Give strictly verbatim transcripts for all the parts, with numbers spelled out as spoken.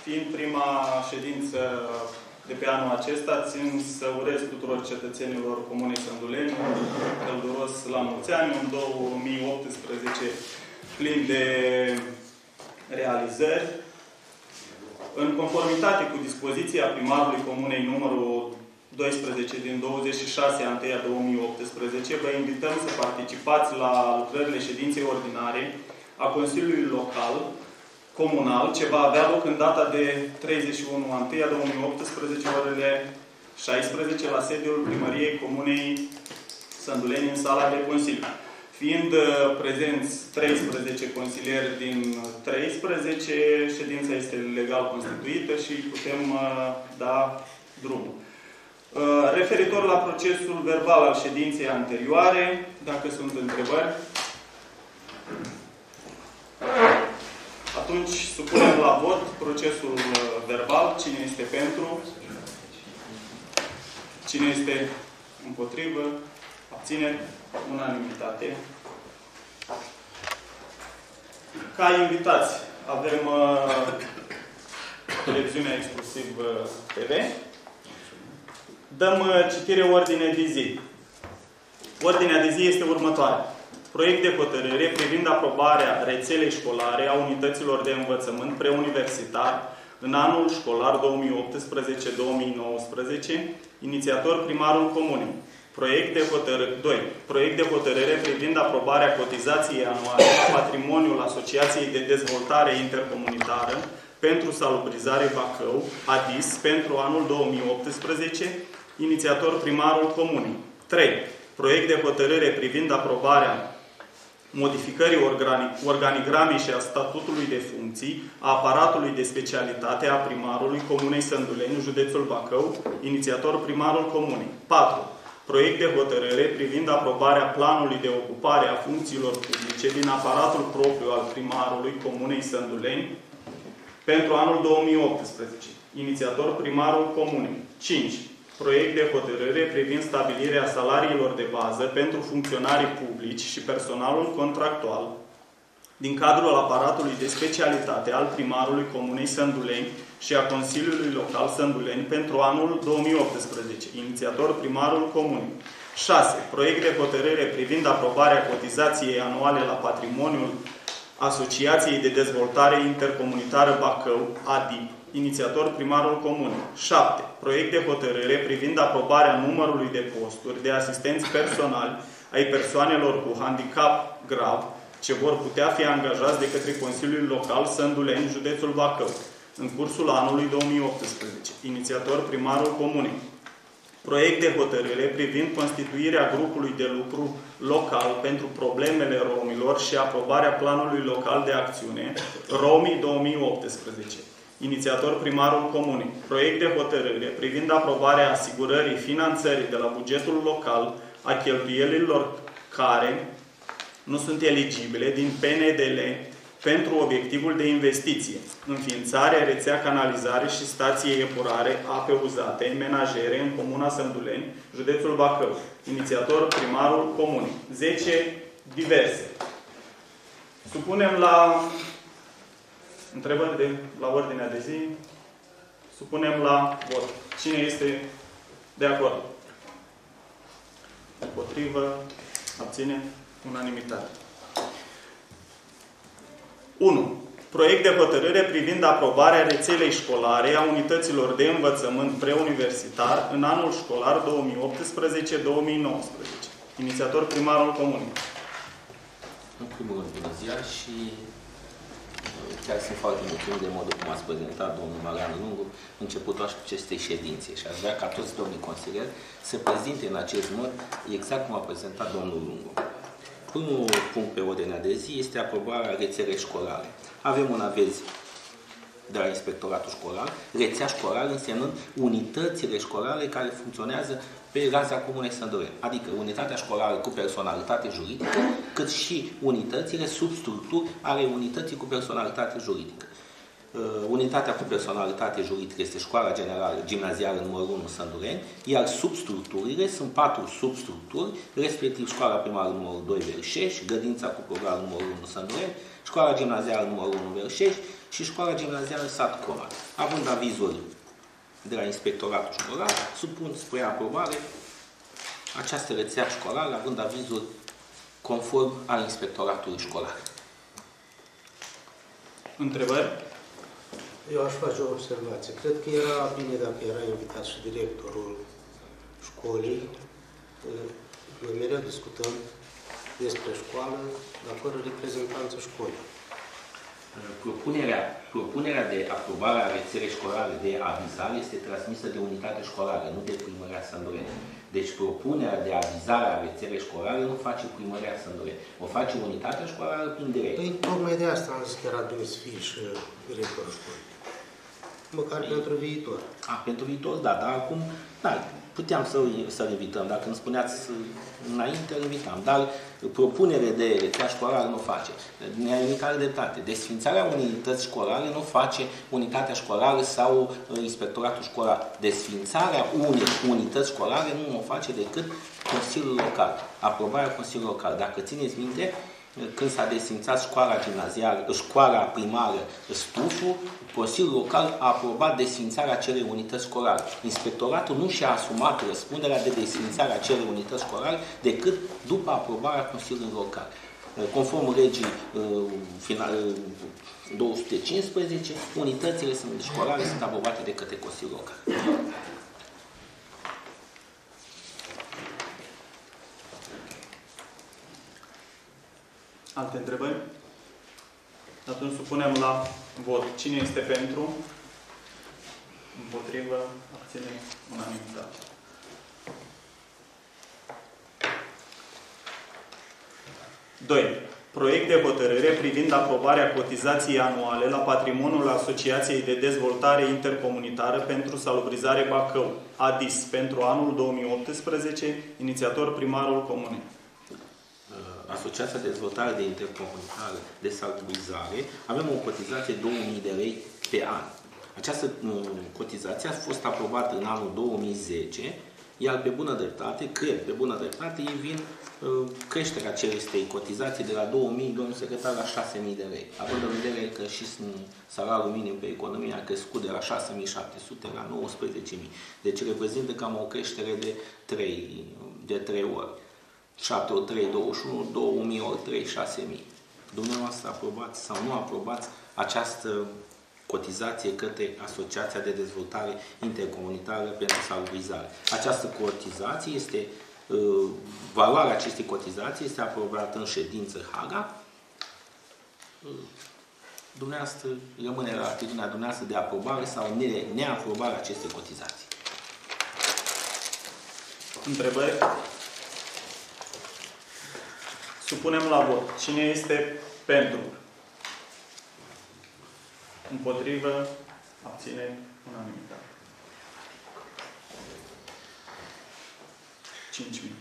fiind prima ședință de pe anul acesta, țin să urez tuturor cetățenilor Comunei Sânduleni un călduros la mulți ani, un două mii optsprezece plin de realizări. În conformitate cu dispoziția primarului Comunei numărul doisprezece din douăzeci și șase a întâi două mii optsprezece, vă invităm să participați la lucrările ședinței ordinare a Consiliului Local Comunal, ce va avea loc în data de treizeci și unu a întâi două mii optsprezece, orele șaisprezece, la sediul Primăriei Comunei Sânduleni, în sala de Consiliu. Fiind prezenți treisprezece consilieri din treisprezece, ședința este legal constituită și putem da drumul. Referitor la procesul verbal al ședinței anterioare, dacă sunt întrebări, atunci supunem la vot procesul verbal. Cine este pentru? Cine este împotrivă? Abțineri? Unanimitate. Ca invitați avem uh, televiziunea exclusiv uh, T V. Dăm uh, citire ordine de zi. Ordinea de zi este următoarea. Proiect de hotărâre privind aprobarea rețelei școlare a unităților de învățământ preuniversitar în anul școlar două mii optsprezece două mii nouăsprezece, inițiator primarul Comunei. Proiect de hotărâre, doi. Proiect de hotărâre privind aprobarea cotizației anuale la patrimoniul Asociației de Dezvoltare Intercomunitară pentru Salubrizare Bacău, A D I S, pentru anul două mii optsprezece, inițiator primarul Comunei. trei. Proiect de hotărâre privind aprobarea modificării organigramei și a statutului de funcții a aparatului de specialitate a primarului Comunei Sânduleni, județul Bacău, inițiator primarul Comunei. patru. Proiect de hotărâre privind aprobarea planului de ocupare a funcțiilor publice din aparatul propriu al primarului Comunei Sânduleni pentru anul două mii optsprezece. Inițiator primarul Comunei. cinci. Proiect de hotărâre privind stabilirea salariilor de bază pentru funcționarii publici și personalul contractual din cadrul aparatului de specialitate al primarului Comunei Sânduleni și a Consiliului Local Sânduleni pentru anul două mii optsprezece. Inițiator primarul Comunei. șase. Proiect de hotărâre privind aprobarea cotizației anuale la patrimoniul Asociației de Dezvoltare Intercomunitară Bacău, A D I P. Inițiator primarul Comunei. șapte. Proiect de hotărâre privind aprobarea numărului de posturi de asistenți personali ai persoanelor cu handicap grav ce vor putea fi angajați de către Consiliul Local Sânduleni, județul Bacău, în cursul anului două mii optsprezece. Inițiator primarul Comunei. Proiect de hotărâre privind constituirea grupului de lucru local pentru problemele romilor și aprobarea planului local de acțiune Romii două mii optsprezece. Inițiator primarul Comunei. Proiect de hotărâre privind aprobarea asigurării finanțării de la bugetul local a cheltuielilor care nu sunt eligibile din P N D L pentru obiectivul de investiție, înființarea rețea canalizare și stație epurare ape uzate, menajere în Comuna Sânduleni, județul Bacău. Inițiator primarul Comunei. zece. Diverse. Supunem la întrebări de, la ordinea de zi. Supunem la vot. Cine este de acord? Împotrivă? Abține? Unanimitate. unu. Proiect de hotărâre privind aprobarea rețelei școlare a unităților de învățământ preuniversitar în anul școlar două mii optsprezece două mii nouăsprezece. Inițiator primarul Comunei. În primul rând, bună ziua și chiar sunt foarte mulțumit de modul cum ați prezentat domnul Marian Lungu începutul acestei ședințe și aș vrea ca toți domnii consilieri să prezinte în acest mod exact cum a prezentat domnul Lungu. Primul punct pe ordinea de zi este aprobarea rețelei școlare. Avem un aviz de la Inspectoratul Școlar, rețea școlară însemnând unitățile școlare care funcționează pe raza Comunei Sânduleni, adică unitatea școlară cu personalitate juridică, cât și unitățile sub structuri ale unității cu personalitate juridică. Unitatea cu personalitate juridică este Școala Generală Gimnazială numărul unu Sândureni, iar substructurile sunt patru substructuri, respectiv Școala Primară numărul doi Verșești, Grădința cu program numărul unu Sândureni, Școala Gimnazială numărul unu Verșești și Școala Gimnazială Sat Comar. Având avizul de la Inspectoratul Școlar, supun spre aprobare această rețea școlară, având avizul conform al Inspectoratului Școlar. Întrebări? Eu aș face o observație. Cred că era bine dacă era invitat și directorul școlii. Noi mereu discutăm despre școală, dar fără reprezentanță școlii. Propunerea, propunerea de aprobare a rețelei școlare de avizare este transmisă de unitate școlară, nu de Primăria Sândureni. Deci propunerea de avizare a rețelei școlare nu face Primăria Sândureni. O face unitatea școlară prin direct. Păi, tocmai de asta am zis că era bine să fie și directorul școlii. Măcar e... pentru viitor. A, pentru viitor, da, dar acum, da, puteam să, să-l invităm. Dacă îmi spuneați înainte, îl invitam. Dar propunere de rețea școlară nu face. Ne-a indicat dreptate. Desfințarea unei unități școlare nu face unitatea școlară sau inspectoratul școlar. Desfințarea unei unități școlare nu o face decât Consiliul Local. Aprobarea Consiliului Local. Dacă țineți minte, când s-a desfințat școala gimnazială, școala primară Stufu, Consiliul Local a aprobat desfințarea acelei unități școlare. Inspectoratul nu și-a asumat răspunderea de desfințare a acelei unități școlare decât după aprobarea Consiliului Local. Conform legii două sute cincisprezece, unitățile școlare sunt aprobate de către Consiliul Local. Alte întrebări? Atunci supunem la vot. Cine este pentru? Împotrivă? Abține? Unanimitate. doi. Proiect de hotărâre privind aprobarea cotizației anuale la patrimoniul Asociației de Dezvoltare Intercomunitară pentru Salubrizare Bacău, A D I S, pentru anul două mii optsprezece, inițiator primarul comunei. Asociația de Dezvoltare de Intercomunitară de Salubrizare, avem o cotizație două mii de lei pe an. Această cotizație a fost aprobată în anul două mii zece, iar pe bună dreptate, cred, pe bună dreptate, ei vin uh, creșterea acestei cotizații de la două mii, domnul secretar, la șase mii de lei. Având în vedere că și salariul minim pe economie a crescut de la șase mii șapte sute la nouăsprezece mii. Deci reprezintă cam o creștere de trei, de trei ori. șapte ori trei, douăzeci și unu, două mii ori trei, șase mii. Dumneavoastră aprobați sau nu aprobați această cotizație către Asociația de Dezvoltare Intercomunitară pentru Salubrizare. Această cotizație este, uh, valoarea acestei cotizații este aprobată în ședință Haga. Uh, dumneavoastră rămâne la atitudinea dumneavoastră de aprobare sau neaprobare acestei cotizații. Întrebări? Supunem la vot. Cine este pentru? Împotrivă? Abține? Unanimitate. cinci mii.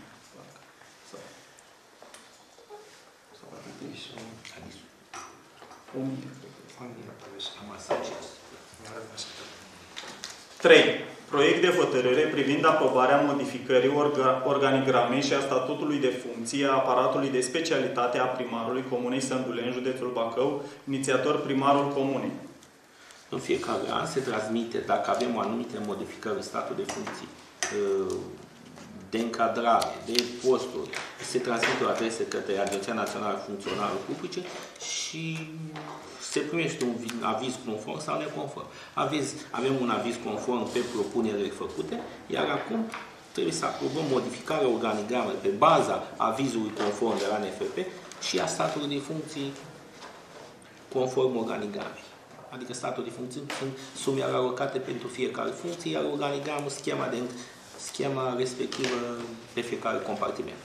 trei. Proiect de hotărâre privind aprobarea modificării orga organigramei și a statutului de funcție a aparatului de specialitate a primarului Comunei Sânduleni, județul Bacău, inițiator primarul Comunei. În fiecare an se transmite, dacă avem o anumite modificări în statul de funcții, de încadrare, de posturi, se transmite o adresă către Agenția Națională Funcționară Publice și se primește un aviz conform sau neconform. Aviz, avem un aviz conform pe propunerile făcute, iar acum trebuie să aprobăm modificarea organigramei pe baza avizului conform de la N F P și a statului de funcții conform organigramei. Adică statul de funcții sunt sume alocate pentru fiecare funcție, iar organigramul, schema, de, schema respectivă pe fiecare compartiment.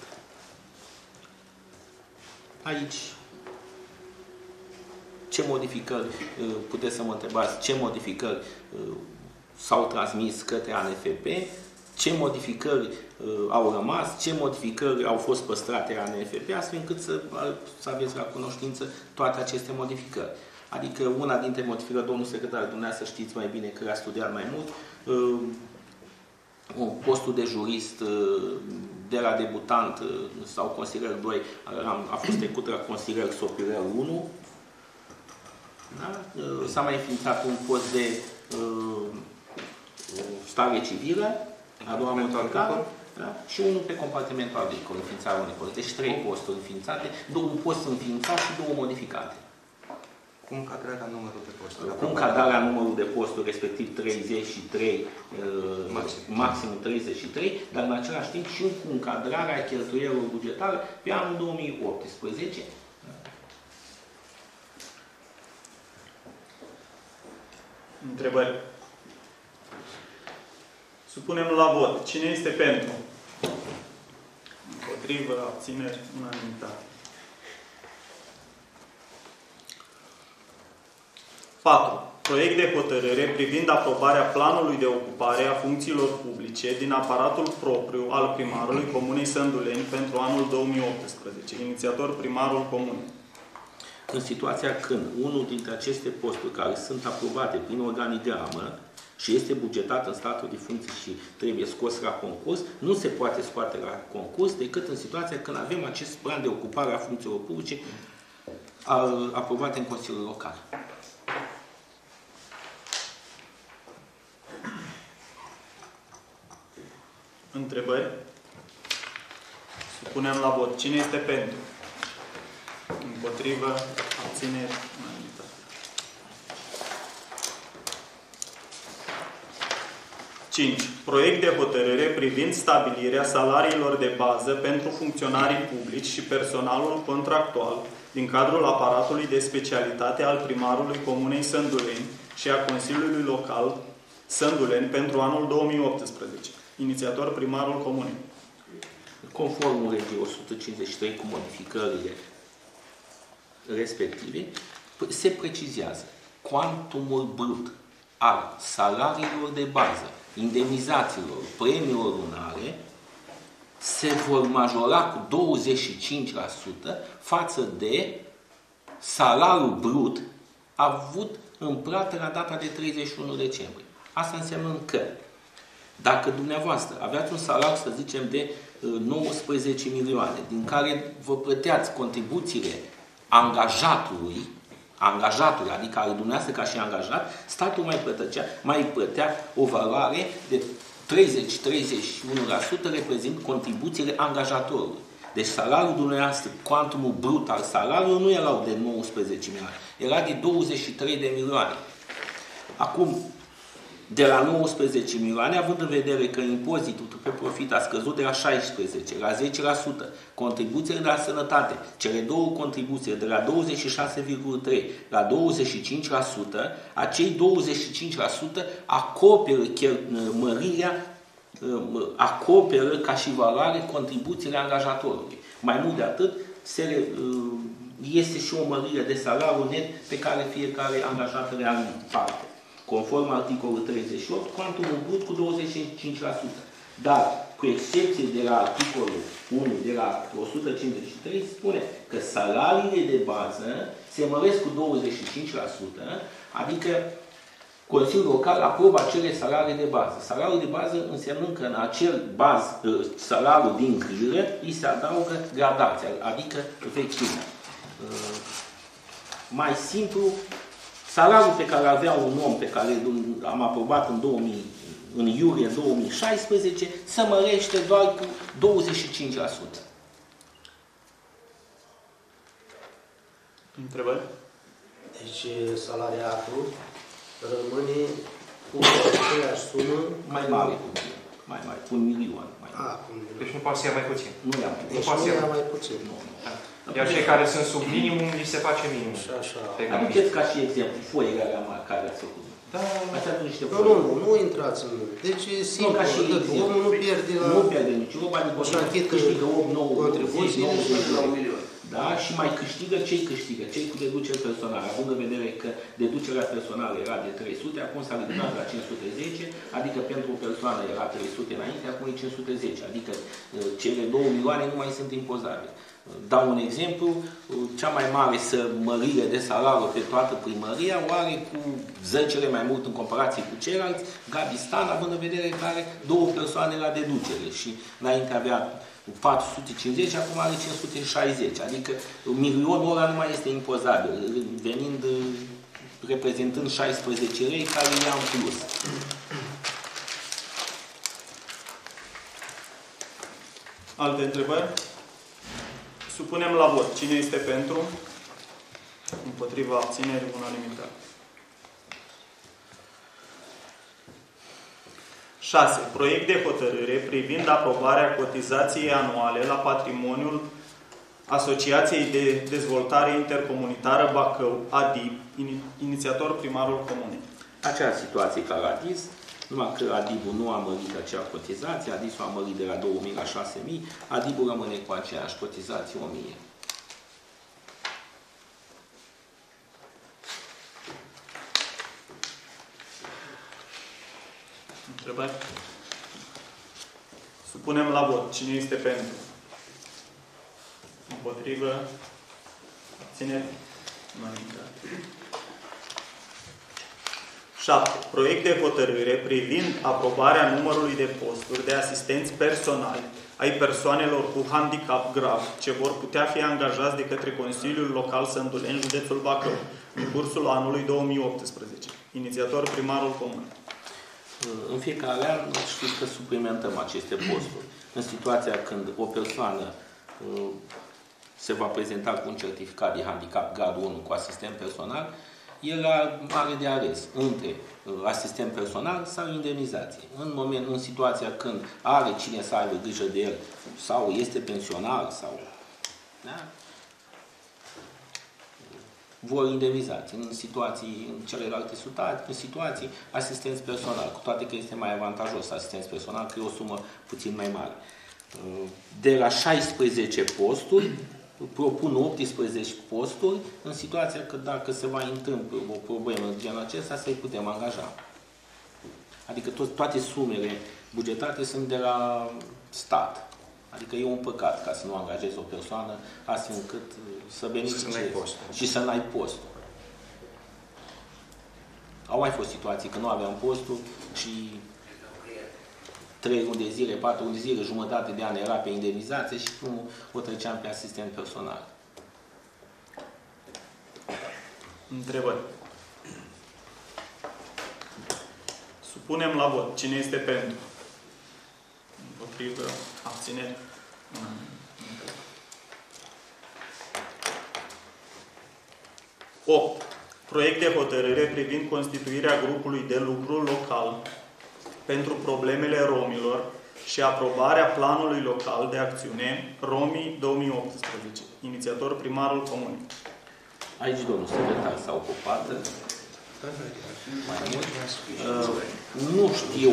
Aici, ce modificări, puteți să mă întrebați, ce modificări s-au transmis către A N F P, ce modificări au rămas, ce modificări au fost păstrate la A N F P, astfel încât să, să aveți la cunoștință toate aceste modificări. Adică una dintre modificări, domnul secretar, dumneavoastră știți mai bine că a studiat mai mult, postul de jurist de la debutant sau consilier doi a fost trecut la consilier superior unu. Da? S-a mai înființat un post de stare civilă, a doua modificare, da? Și unul pe compartimentul agricol, înființarea unui post. Deci trei posturi înființate, două post înființat și două modificate. Cu încadrarea numărul de posturi. Cu încadrarea numărul de posturi, respectiv treizeci și trei, maxim. maxim treizeci și trei, dar în același timp și cu încadrarea cheltuielor bugetare pe anul două mii optsprezece. Întrebări? Supunem la vot. Cine este pentru? Împotrivă, abțineri, unanimitate. patru. Proiect de hotărâre privind aprobarea planului de ocupare a funcțiilor publice din aparatul propriu al primarului Comunei Sânduleni pentru anul două mii optsprezece. Inițiator primarul Comunei. În situația când unul dintre aceste posturi care sunt aprobate prin organigramă și este bugetat în statul de funcție și trebuie scos la concurs, nu se poate scoate la concurs decât în situația când avem acest plan de ocupare a funcțiilor publice aprobate în Consiliul Local. Întrebări? Supunem la vot. Cine este pentru? Împotrivă, abțineri, unanimitate. cinci. Proiect de hotărâre privind stabilirea salariilor de bază pentru funcționarii publici și personalul contractual din cadrul aparatului de specialitate al primarului Comunei Sânduleni și a Consiliului Local Sânduleni pentru anul două mii optsprezece. Inițiator primarul Comunei. Conform legii o sută cincizeci și trei cu modificările respective, se precizează cuantumul brut al salariilor de bază, indemnizațiilor, premiilor lunare, se vor majora cu douăzeci și cinci la sută față de salariul brut avut în plată la data de treizeci și unu decembrie. Asta înseamnă că dacă dumneavoastră aveați un salariu, să zicem, de nouăsprezece milioane, din care vă plăteați contribuțiile angajatului, angajatul, adică al dumneavoastră ca și angajat, statul mai plătea, mai plătea o valoare de treizeci la treizeci și unu la sută reprezint contribuțiile angajatorului. Deci salariul dumneavoastră, cuantumul brut al salariului nu era de nouăsprezece milioane, era de douăzeci și trei de milioane. Acum, de la nouăsprezece milioane, având în vedere că impozitul pe profit a scăzut de la șaisprezece la zece la sută, contribuțiile de la sănătate, cele două contribuții de la douăzeci și șase virgulă trei la douăzeci și cinci la sută, acei douăzeci și cinci la sută acoperă mărirea, acoperă ca și valoare contribuțiile angajatorului. Mai mult de atât, se, este și o mărire de salariu net pe care fiecare angajat le are în parte. Conform articolul treizeci și opt, cuantumul brut cu douăzeci și cinci la sută. Dar, cu excepție de la articolul unu, de la o sută cincizeci și trei, spune că salariile de bază se măresc cu douăzeci și cinci la sută, adică Consiliul Local aprobă acele salarii de bază. Salariul de bază înseamnă că în acel baz, salariul din grilă, îi se adaugă gradația, adică vechimea. Mai simplu, salariul pe care avea un om pe care am aprobat în, două mii, în iulie două mii șaisprezece se mărește doar cu douăzeci și cinci la sută. Întrebări? Deci salariatul rămâne cu aceeași sumă mai mare, mai mare, cu un milion. Mai mare. A, cu un milion. Deci nu poate să ia mai puțin. Nu ia mai puțin. Deci nu ia mai puțin. Nu, nu. Iar cei care sunt sub minimum, li se face minimum. Și așa. Aduceți ca și exemplu foile care, care ați făcut. Da. Ați adus niște Nu, foi. nu, nu, nu intrați în... Deci e simplu, ca și exemplu. omul nu pierde la... Nu pierde nici o bani, câștigă opt, nouă, contribuții, nouăzeci la un milion. Da? Și mai câștigă cei câștigă, cei cu deduceri personale. Având în vedere că deducerea personală era de trei sute, acum s-a ridicat la cinci sute zece, adică pentru o persoană era trei sute înainte, acum e cinci sute zece. Adică cele două milioane nu mai sunt impozabile. Dau un exemplu, cea mai mare mărire de salariu pe toată primăria o are cu zecele mai mult în comparație cu ceilalți, Gabi Stan, având în vedere că are două persoane la deducere și înainte avea patru sute cincizeci, acum are cinci sute șaizeci, adică milionul ăla nu mai este impozabil, venind, reprezentând șaisprezece lei care ia în plus. Alte întrebări? Supunem la vot. Cine este pentru? Împotriva abținerii, unanimitate. șase. Proiect de hotărâre privind aprobarea cotizației anuale la patrimoniul Asociației de Dezvoltare Intercomunitară Bacău, A D I B, inițiator primarul comunei. Aceeași situație ca la A D I S, numai că A D I B-ul nu a mărit acea cotizație, A D I S-ul a mărit de la două mii la șase mii, A D I B-ul rămâne cu aceeași cotizație o mie. Întrebări? Supunem la vot. Cine este pentru? Împotrivă? Abțineri? Unanimitate. șapte. Proiect de hotărâre privind aprobarea numărului de posturi de asistenți personali ai persoanelor cu handicap grav ce vor putea fi angajați de către Consiliul Local Sânduleni, județul Bacău, în cursul anului două mii optsprezece. Inițiator primarul comun. În fiecare an știți că suplimentăm aceste posturi. În situația când o persoană se va prezenta cu un certificat de handicap gradul unu cu asistent personal, el are de ales între asistent personal sau indemnizație. În moment, în situația când are cine să aibă grijă de el sau este pensionar sau da? vor indemnizație. În situații, în celelalte situații, situații, asistenți personal, cu toate că este mai avantajos asistenți personal, că e o sumă puțin mai mare. De la șaisprezece posturi, propun optsprezece posturi, în situația că dacă se va întâmpla o problemă de genul acesta, să-i putem angaja. Adică to toate sumele bugetate sunt de la stat. Adică e un păcat ca să nu angajezi o persoană astfel încât să beneficiezi și să n-ai postul. Au mai fost situații că nu aveam postul și trei luni de zile, patru luni de zile, jumătate de an era pe indemnizație și nu o treceam pe asistent personal. Întrebări. Supunem la vot. Cine este pentru? Împotrivă, abțineri. opt. Proiect de hotărâre privind constituirea grupului de lucru local pentru problemele romilor și aprobarea planului local de acțiune Romii două mii optsprezece. Inițiator primarul comunei. Aici domnul secretar s-a ocupat. Mai mult. Uh, nu știu.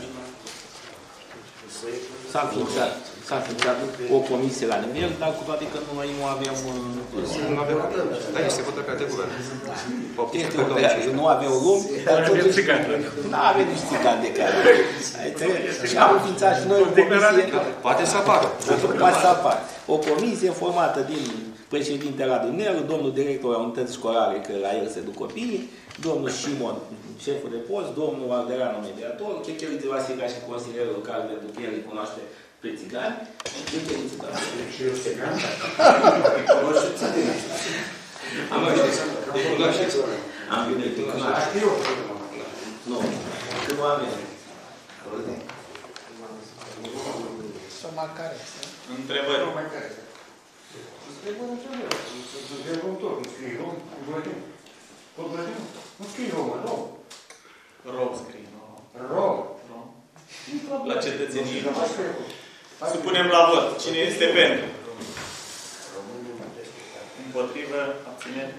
S-a înființat, s-a înființat o comisie la nivel, dar cu toate că noi nu aveam... Nu aveam... Da, este hotărârea de guvern. Este hotărârea, nu aveau lume, dar totuși... Nu avem nici țigani de care. Și am înființat și noi o comisie... Poate să apară. Poate să apară. O comisie formată din președintele Radu Nelu, domnul director a unității școlare, că la el se duc copiii, domnul Șimon, șeful de post, domnul Alderanu, mediator, Checheliță Vasile și consilierul local, pentru că el îi cunoaște pe țigani, și Checheliță Vasile. Și eu țigani? Nu știu țigani. Am venit. Am venit. Nu. Când nu am venit. Să marcare. Întrebări. Întrebări, întrebări. Suntem rom tot. Nu scrie rom, Vladimir. Tot Vladimir. Nu scrie rom, rom. Rom scrie, nu. Rom. Rom. La cetățenie. Supunem la vot. Cine este pentru? Împotrivă, abțineri.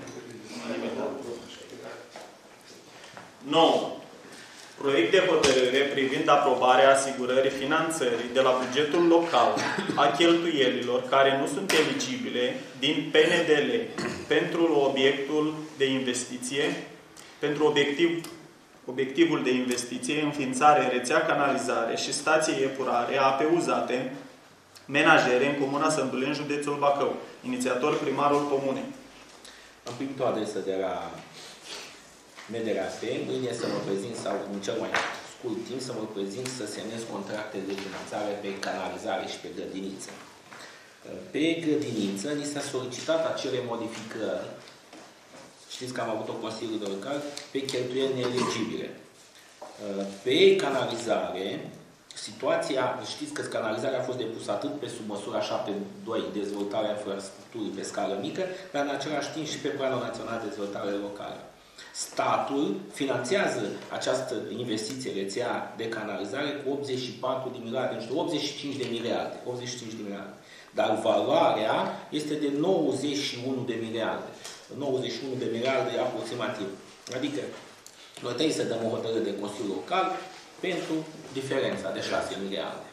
nouă. Proiect de hotărâre privind aprobarea asigurării finanțării de la bugetul local a cheltuielilor care nu sunt eligibile din P N D L pentru obiectul de investiție, pentru obiectiv, obiectivul de investiție, înființare, rețea, canalizare și stație epurare a ape uzate menajere în Comuna Sâmbuleni, județul Bacău. Inițiator primarul comunei. Am primit o adresă de la M D R A P, mâine să mă prezint, sau în cel mai scurt timp, să mă prezint să semnez contracte de finanțare pe canalizare și pe grădiniță. Pe grădiniță ni s-a solicitat acele modificări, știți că am avut o consiliu de local, pe cheltuieli neeligibile. Pe canalizare, situația, știți că canalizarea a fost depusă atât pe sub măsura șapte doi, dezvoltarea infrastructurii pe scară mică, dar în același timp și pe Planul Național de Dezvoltare Locală. Statul finanțează această investiție, rețea de canalizare, cu optzeci și patru de miliarde, nu știu, optzeci și cinci de miliarde, optzeci și cinci de miliarde. Dar valoarea este de nouăzeci și unu de miliarde. nouăzeci și unu de miliarde aproximativ. Adică noi trebuie să dăm o hotărâre de Consiliul Local pentru diferența de șase miliarde.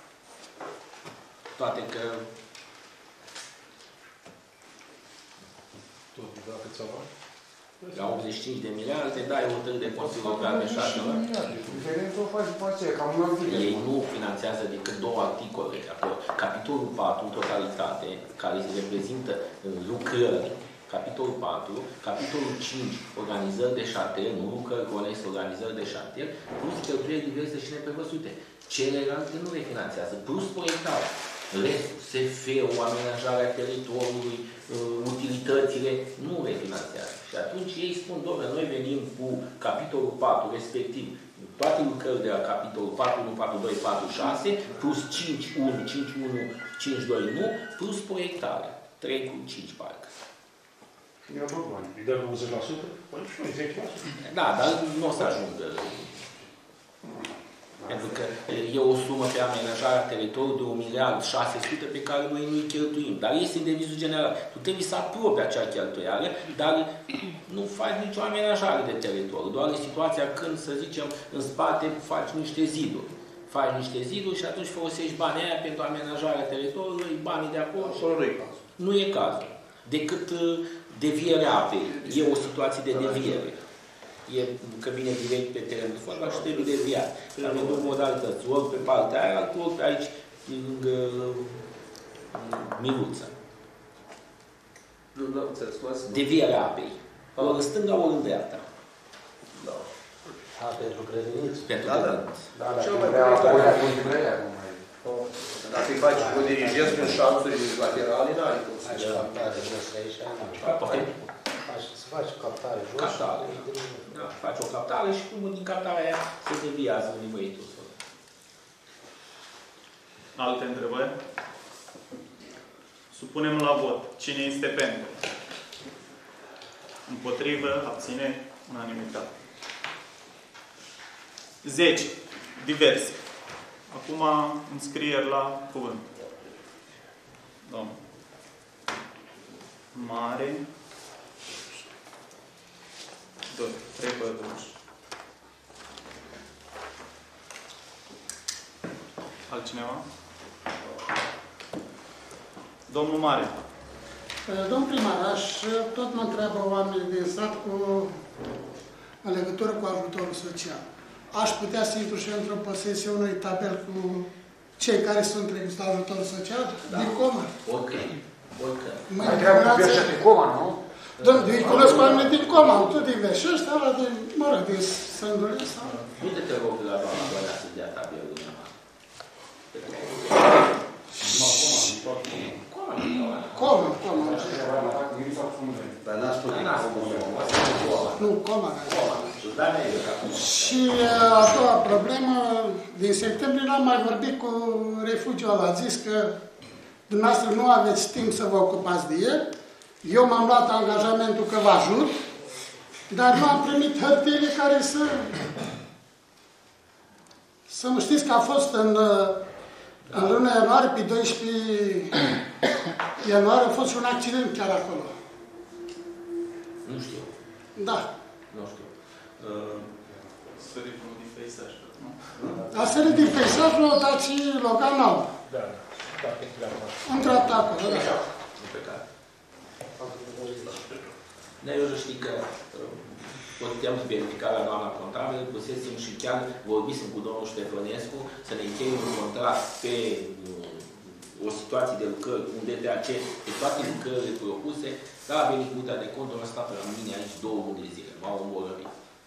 Toate că... Tot, da, cât s-a luat? La optzeci și cinci de miliarde, dai o hotărâre de Consiliul Local de șase miliarde. Diferența o faci după aceea, cam un Ei nu finanțează decât două articole acolo. Capitolul patru, totalitate, care reprezintă lucrări, capitolul patru, capitolul cinci, organizări de șartier, nu lucrări conexe, organizări de șartier, plus cheltuieli diverse și neprevăzute. Celelalte nu le finanțează, plus proiectare. Restul, S F-ul, amenajarea teritoriului, utilitățile, nu le finanțează. Și atunci ei spun, domnule, noi venim cu capitolul patru, respectiv toate lucrările de la capitolul patru unu, patru doi, patru șase, plus cinci unu, cinci unu, cinci doi nu, plus proiectare. trei cu cinci parcă. Eu văd bani. Îi dă nouăzeci la sută? Păi și noi zece la sută. Da, dar nu o să ajungă. Pentru că e o sumă pe amenajarea teritoriului de un miliard șase sute pe care noi nu-i cheltuim. Dar este devizul general. Tu trebuie să apropi acea cheltuială, dar nu faci nicio amenajare de teritoriu. Doar în situația când, să zicem, în spate faci niște ziduri. Faci niște ziduri și atunci folosești banii aia pentru amenajarea teritoriului, banii de acolo. Nu e cazul. Decât devierea apei. E o situație de deviere. E că vine direct pe terenul de fotbal și trebuie deviat. Avem două modalități. Ori pe partea aia, ori pe aici, lângă Miluță. Devierea apei. Ori în stânga, ori în dreapta. A, pentru grădiniță. Pentru grădiniță. Da, dar voia continuarea nu mai... Dacă îi faci o dirigezi prin șanțuri laterale, n-ai cum să Faci captare jos aici, să faci captare jos. Captare. Da, faci o captare și cum din captarea aia se deviază nimăitul. Alte întrebări? Supunem la vot. Cine este pentru? Împotrivă, abține, unanimitate. zece. Diverse. Acum înscrieri la cuvânt. Domnul. Mare. doi. trei păduși. Altcineva? Domnul Mare. Domn primaraș, tot mă întreabă oamenii din sat cu, în legătură cu ajutorul social. Aș putea să intru și într-o posesie unui tabel cu cei care sunt trecuți la ajutorul social? Da. Din Coma. Oricând. Oricând. Mai treabă cu Berșa din Coma, nu? Dom'le, eu îi cunosc oamenii din Coma, tu din Veșești, ăla din, mă rog, din Sândule sau... Nu te te rog la doamna Doamna să dea tabelul ăla. Coma, Coma. Dar n-a spus din Nu, Coma. Și a doua problemă, din septembrie n-am mai vorbit cu refugiul ăla. A zis că dumneavoastră nu aveți timp să vă ocupați de el. Eu m-am luat angajamentul că vă ajut, dar nu am primit hârtiile care să... Să mă știți că a fost în, în luna ianuarie, pe doisprezece ianuarie, a fost și un accident chiar acolo. Nu știu. Da. Nu știu. Sărit din peisaj, nu? A sărit din peisajul, a dat și Logan nou. Da, da, da. Într-o acolo, da. Pe care. Dar eu știu că puteam verifica la doamna contabilă, pusesem și chiar vorbisem cu domnul Ștefănescu să ne încheiem un contract pe o situație de lucrări, un D T A C, de toate lucrările propuse, dar a venit Curtea de Conturi, a stat la mine aici două luni de zile, m-au omorât.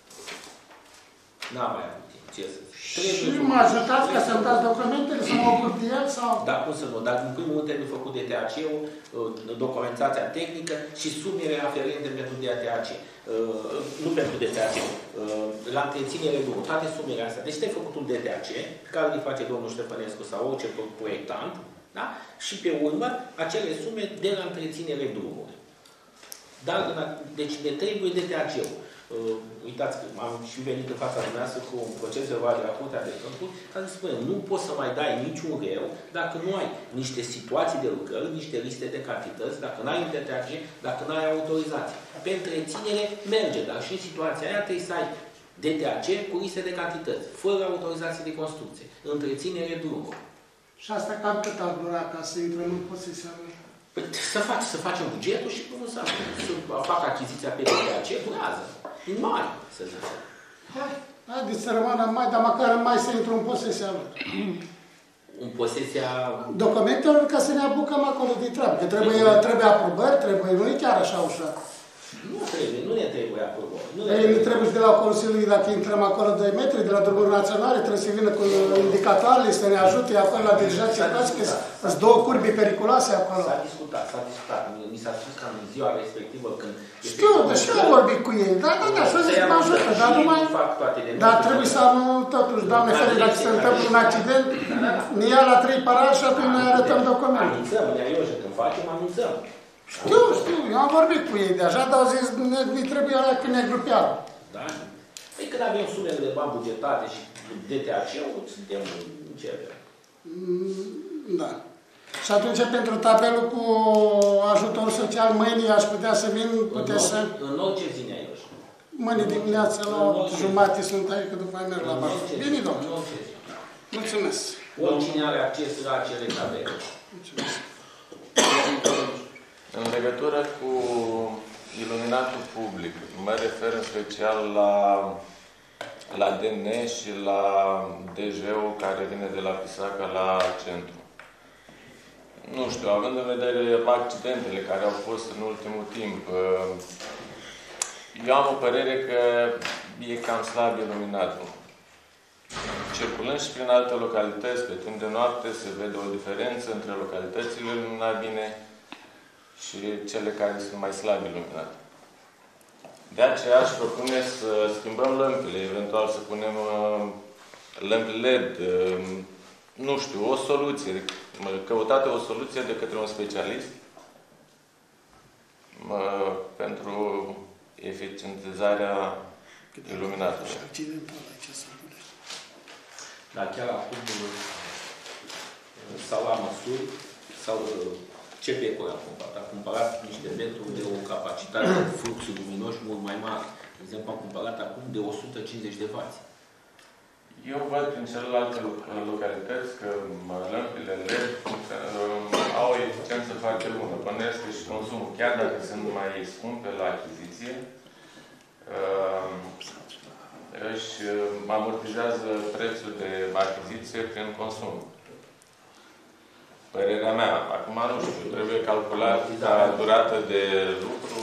N-am mai avut timp, ce să zic. Și mă ajutați ca să-mi dați documentele, să mă ocup de el sau... Da, cum să nu, dar în primul rând trebuie făcut D T A C-ul, documentația tehnică și sumele aferente pentru D T A C. Nu pentru D T A C, la întreținere nu, toate sumele astea. Deci te-ai făcut un D T A C, pe care îl face domnul Ștefănescu sau orice proiectant, da? Și pe urmă, acele sume de la întreținere drumului. Dar, deci ne trebuie D T A C-ul. Uh, uitați că am și venit în fața dumneavoastră cu un proces verbal de la Curtea de Conturi, care spune, nu poți să mai dai niciun greu dacă nu ai niște situații de lucrări, niște liste de cantități, dacă nu ai un D T A C, dacă nu ai autorizație. Pe întreținere merge, dar și în situația aia trebuie să ai D T A C cu liste de cantități, fără autorizație de construcție, întreținere drumuri. Și asta cam cât ar dura ca să intrăm în posesia lui? Păi, să, faci, să facem bugetul și cum să, să fac achiziția pe D T A C, durează. În mai, să zic. Hai, haideți să rămână mai, dar măcar mai să intru în posesia lor. În posesia... Documentelor ca să ne apucăm acolo de treabă. Că trebuie, trebuie aprobări, trebuie, nu e chiar așa ușor. Nu trebuie, nu ne trebuie aprobări. Nu Ei, nu trebuie și de la Consiliul, dacă intrăm acolo doi metri, de la drumuri naționale, trebuie să vină cu indicatoarele, să ne ajute acolo la dirijație clasică, că sunt două curbi periculoase acolo. S-a discutat, s-a discutat. Mi s-a spus că în ziua respectivă, când... Știu, dar și eu am vorbit cu ei. Da, da, da, și-o zic că mă ajută, dar nu mai... Dar trebuie să am, totuși, Doamne ferește, dacă se întâmplă un accident, ne ia la trei parași și atunci noi arătăm documente. Anunțăm, ne-a Ioșă, când facem, anunțăm. Știu, știu, eu am vorbit cu ei deja, dar au zis, ne, ne trebuie aia când ne grupeau. Da? Păi când avem sumele de bani bugetate și D T A C-ul, suntem în cerere. Da. Și atunci, pentru tabelul cu ajutor social, mâine aș putea să vin, puteți să... În orice zi ne-ai Ioșă. Mâine dimineața la opt jumate sunt aici, că după aia merg la bază. Bine, domnule. În orice zi. Mulțumesc. Oricine are acces la acele tabele. Mulțumesc. În legătură cu iluminatul public, mă refer în special la, la D N și la D J-ul care vine de la Pisaca la centru. Nu știu, având în vedere accidentele care au fost în ultimul timp, eu am o părere că e cam slab iluminatul. Circulând și prin alte localități, pe timp de noapte, se vede o diferență între localitățile iluminabile și cele care sunt mai slab iluminate. De aceea aș propune să schimbăm lămpile, eventual să punem uh, lămpi L E D, uh, nu știu, o soluție, căutată o soluție de către un specialist uh, pentru eficientizarea iluminatului. Dar chiar acum sau la măsuri, sau ce becuri am cumpărat? Am cumpărat niște becuri de o capacitate de fluxuri luminoși mult mai mare. De exemplu, am cumpărat acum de o sută cincizeci de wați. Eu văd prin celelalte localități că lămpile L E D au o eficiență foarte bună. Bănuiesc că și consumul, chiar dacă sunt mai scumpe la achiziție, își amortizează prețul de achiziție prin consum. Părerea mea. Acum nu știu, trebuie calculat ca durată de lucru.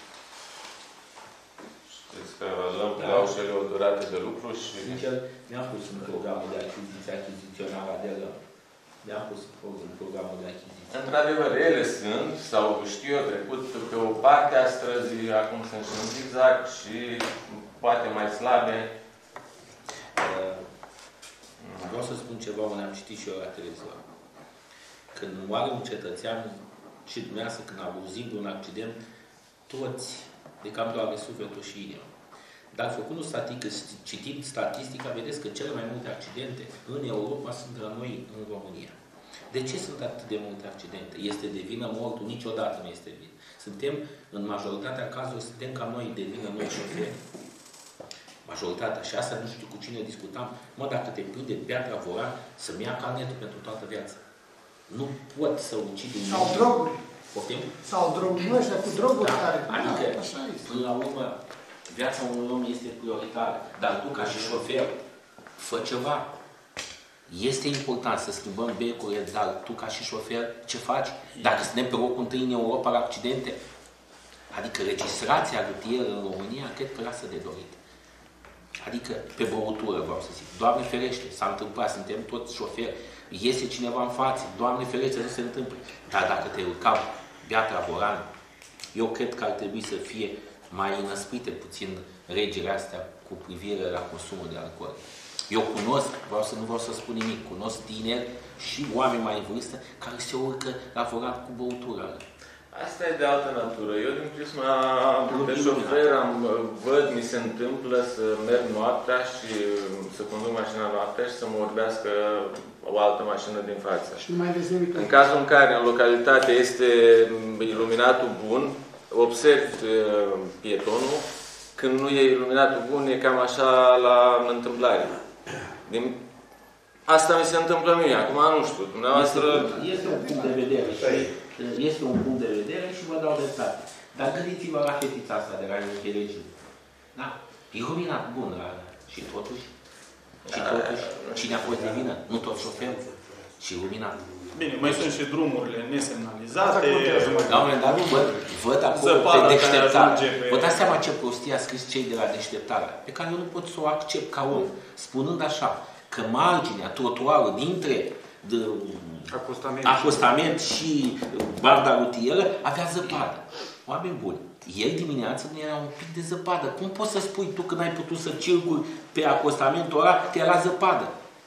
Știți că lămpile au și ele o durată de lucru și... Sincer, mi-am pus în programul de achiziție, achiziționarea de lămpi. Mi-am pus în programul de achiziție. Într-adevăr, ele sunt, sau știu eu, trecut pe o parte a străzii, acum sunt în zigzag și poate mai slabe. Vreau să spun ceva, unde am citit și eu la televizor. Când moare un cetățean și dumneavoastră, când auzim de un accident, toți de cam doare sufletul și inima. Dar făcând o statistică, citind statistica, vedeți că cele mai multe accidente în Europa sunt la noi, în România. De ce sunt atât de multe accidente? Este de vină mortul? Niciodată nu este vină. Suntem, în majoritatea cazurilor, suntem ca noi de vină noi șoferi. Majoritatea. Și asta nu știu cu cine discutam. Mă, dacă te prinde piatra volan, să-mi ia carnetul pentru toată viața. Nu pot să ucid un Sau droguri. Poftim? Sau droguri, ăștia cu droguri da, care... Adică, da, așa este. până la urmă, viața unui om este prioritară. Dar tu, ca și șofer, fă ceva. Este important să schimbăm becurile, dar tu ca și șofer ce faci? Dacă suntem pe locul întâi în Europa la accidente, adică registrația rutieră în România, cred că lasă de dorit. Adică pe băutură, vreau să zic. Doamne ferește, s-a întâmplat, suntem toți șoferi, iese cineva în față, Doamne ferește, nu se întâmplă. Dar dacă te urcau beat la volan, eu cred că ar trebui să fie mai înăsprite puțin regele astea cu privire la consumul de alcool. Eu cunosc, vreau să nu vreau să spun nimic, cunosc tineri și oameni mai în vârstă care se urcă la volan cu băutura. Asta e de altă natură. Eu, din prisma de șofer, am, văd, mi se întâmplă să merg noaptea și să conduc mașina noaptea și să mă orbească o altă mașină din față. Și nu mai vezi nimic. În cazul în care în localitate este iluminatul bun, observ pietonul, când nu e iluminatul bun, e cam așa la întâmplare. Din... Asta mi se întâmplă mie. Acum nu știu, dumneavoastră... Este, este un punct de vedere și este un punct de vedere și vă dau dreptate. Dar gândiți-vă la fetița asta de la Michelegii. Da? Iluminat bun la și totuși. Și totuși, cine a fost de vină? Nu tot șoferul. Și iluminat. Bine, mai sunt și drumurile nesemnalizate. Doamne, dar nu văd, văd acolo pe deșteptare. Vă dați seama ce prostie a scris cei de la deșteptare, pe care eu nu pot să o accept ca om, spunând așa, că marginea, trotuarul dintre de, acostament, acostament și barda rutieră avea zăpadă. Oameni buni, ieri dimineață nu era un pic de zăpadă. Cum poți să spui tu când ai putut să circuli pe acostamentul ăla că era zăpadă?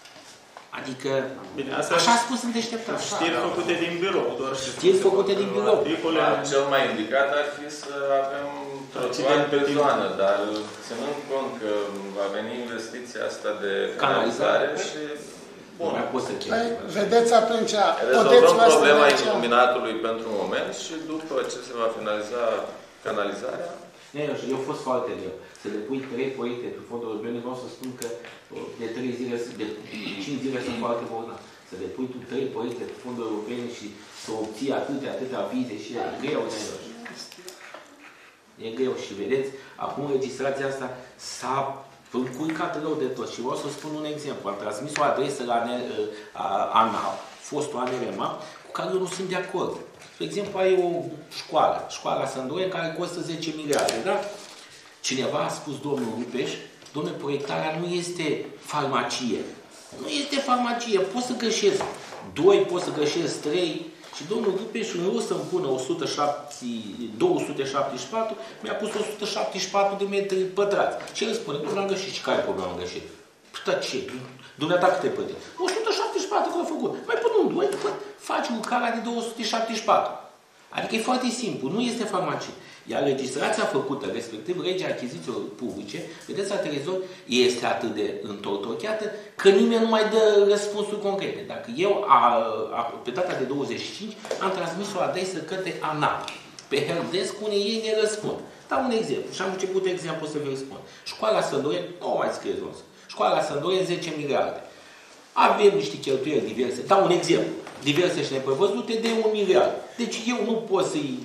Adică, bine, așa a spus în deșteptare. Știri făcute din birou. Doar știri făcute din birou. Cel mai indicat ar fi să avem trotuar pe zonă, dar ținând cont că va veni investiția asta de canalizare și... Bun. Păi, vedeți atunci, rezolvăm problema iluminatului pentru moment și după ce se va finaliza canalizarea... Eu am fost foarte greu. Să depui trei proiecte pe fondul europene, vreau să spun că de trei zile, de cinci zile sunt foarte bolnav. Să depui tu trei proiecte pe fondul europene și să obții atâtea, atâtea vize și e greu, e greu. Și vedeți, acum registrația asta s-a încurcat rău de tot. Și vreau să spun un exemplu. Am transmis o adresă la ANAP, fostul A N R M A, cu care eu nu sunt de acord. De exemplu, ai o școală, școala Sândroie, care costă zece miliarde, da? Cineva a spus, domnul Rupeș, domnule, proiectarea nu este farmacie. Nu este farmacie, poți să greșesc doi, poți să greșesc trei. Și domnul Rupeș, în loc să-mi pună o sută două sute șaptezeci și patru, mi-a pus o sută șaptezeci și patru de metri pătrați. Și el spune, nu l-am greșit. Și care problema am greșit? Păi, ce? Dumneata câte păte? o sută șaptezeci și patru că l-a făcut. Mai pun un doi, faci lucrarea de două sute șaptezeci și patru. Adică e foarte simplu, nu este farmacie. Iar legislația făcută, respectiv legea achizițiilor publice, vedeți, la televizor, este atât de întortocheată că nimeni nu mai dă răspunsuri concrete. Dacă eu, a, a, pe data de douăzeci și cinci, am transmis o adresă către ANAP, pe helpdesk, unde ei ne răspund. Dau un exemplu și am început exemplu să vă răspund. Școala Sândoreni, nu o mai scrieți, nu. Școala Sândoreni, zece miliarde. Avem niște cheltuieli diverse. Dau un exemplu. Diverse și neprevăzute de un miliard. Deci eu nu pot să-i